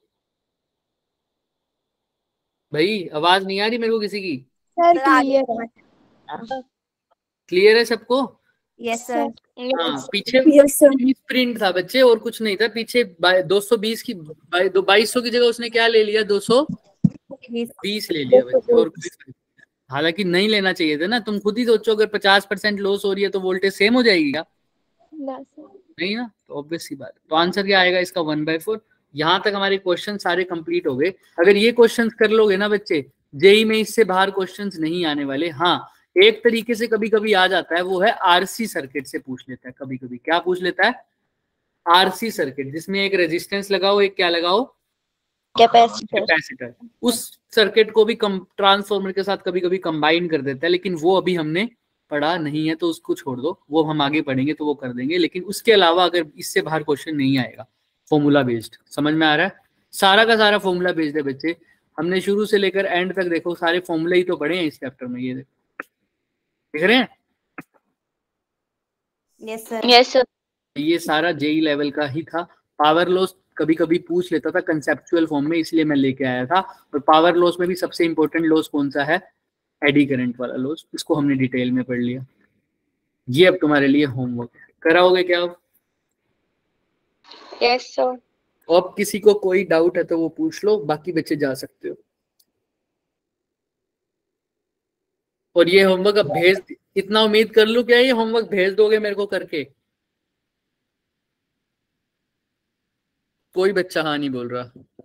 S1: भाई। आवाज नहीं आ रही मेरे को किसी की?
S2: सर क्लियर है।
S1: क्लियर है सबको?
S4: Yes sir.
S1: हाँ, पीछे प्रिंट था बच्चे और कुछ नहीं था पीछे। दो सौ बीस की बाईस सौ की जगह उसने क्या ले लिया? दो सौ बीस ले लिया बच्चे। और हालांकि नहीं लेना चाहिए था ना। तुम खुद ही सोचो, अगर पचास परसेंट लॉस हो रही है तो वोल्टेज सेम हो जाएगी क्या? नहीं ना। तो ऑब्वियस सी बात। तो आंसर क्या आएगा इसका? One by four. यहाँ तक हमारे क्वेश्चन सारे कंप्लीट हो गए। अगर ये क्वेश्चन कर लोगे ना बच्चे, जेई में इससे बाहर क्वेश्चंस नहीं आने वाले। हाँ, एक तरीके से कभी कभी आ जाता है, वो है आरसी सर्किट से पूछ लेता है कभी कभी। क्या पूछ लेता है? आरसी सर्किट जिसमें एक रेजिस्टेंस लगाओ, एक क्या लगाओ,
S3: कैपेसिटर।
S1: कैपेसिटर। उस सर्किट को भी ट्रांसफॉर्मर के साथ कभी कभी कंबाइन कर देता है, लेकिन वो अभी हमने पढ़ा नहीं है तो उसको छोड़ दो, वो हम आगे पढ़ेंगे तो वो कर देंगे। लेकिन उसके अलावा अगर इससे बाहर क्वेश्चन नहीं आएगा फॉर्मूला बेस्ड। समझ में आ रहा है? सारा का सारा फॉर्मूला बेस्ड है बच्चे। हमने शुरू से लेकर एंड तक देखो सारे फॉर्मूले ही तो पढ़े हैं इस चैप्टर में। ये देखो, देख रहे हैं?
S4: Yes sir.
S3: Yes sir.
S1: ये सारा जेई लेवल का ही था। पावर लॉस कभी कभी पूछ लेता था कंसेप्चुअल फॉर्म में, इसलिए मैं लेके आया था। और पावर लॉस में भी सबसे इंपॉर्टेंट लॉस कौन सा है? एडी करंट वाला लॉस। इसको हमने डिटेल में पढ़ लिया। ये अब तुम्हारे लिए होमवर्क है, कराओगे क्या अब?
S3: Yes sir.
S1: अब किसी को कोई डाउट है तो वो पूछ लो, बाकी बच्चे जा सकते हो। और ये होमवर्क अब भेज, इतना उम्मीद कर लूं क्या ये होमवर्क भेज दोगे मेरे को करके? कोई बच्चा हाँ नहीं बोल रहा।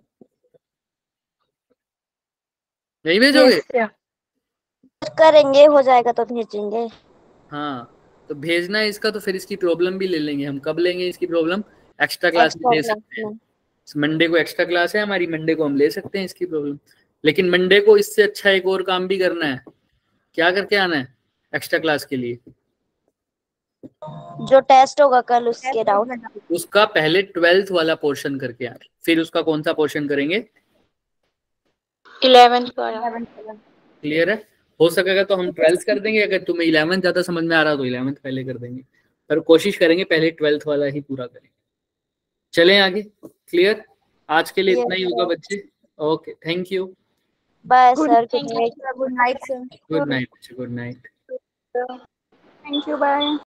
S1: नहीं भेजोगे?
S4: yes,
S3: करेंगे, हो जाएगा तो भेजेंगे।
S1: हाँ तो भेजना है इसका, तो फिर इसकी प्रॉब्लम भी ले लेंगे हम। कब लेंगे इसकी प्रॉब्लम? एक्स्ट्रा क्लास में ले सकते हैं। मंडे को एक्स्ट्रा क्लास है हमारी, मंडे को हम ले सकते हैं इसकी प्रॉब्लम। लेकिन मंडे को इससे अच्छा एक और काम भी करना है। क्या करके आना है एक्स्ट्रा क्लास के लिए?
S3: जो टेस्ट होगा कल उसके डाउट,
S1: उसका पहले ट्वेल्थ वाला पोर्शन करके आए, फिर उसका कौन सा पोर्शन करेंगे?
S3: इलेवेंथ वाला।
S1: क्लियर है? हो सकेगा तो हम ट्वेल्थ कर देंगे, अगर तुम्हें इलेवेंथ ज्यादा समझ में आ रहा तो इलेवेंथ पहले कर देंगे, पर कोशिश करेंगे पहले ट्वेल्थ वाला ही पूरा करें। चलें आगे। क्लियर? आज के लिए इतना ही होगा बच्चे। Okay, thank you.
S3: Bye sir. Good night.
S4: Good night sir.
S1: Good night, good night.
S4: Thank you, bye.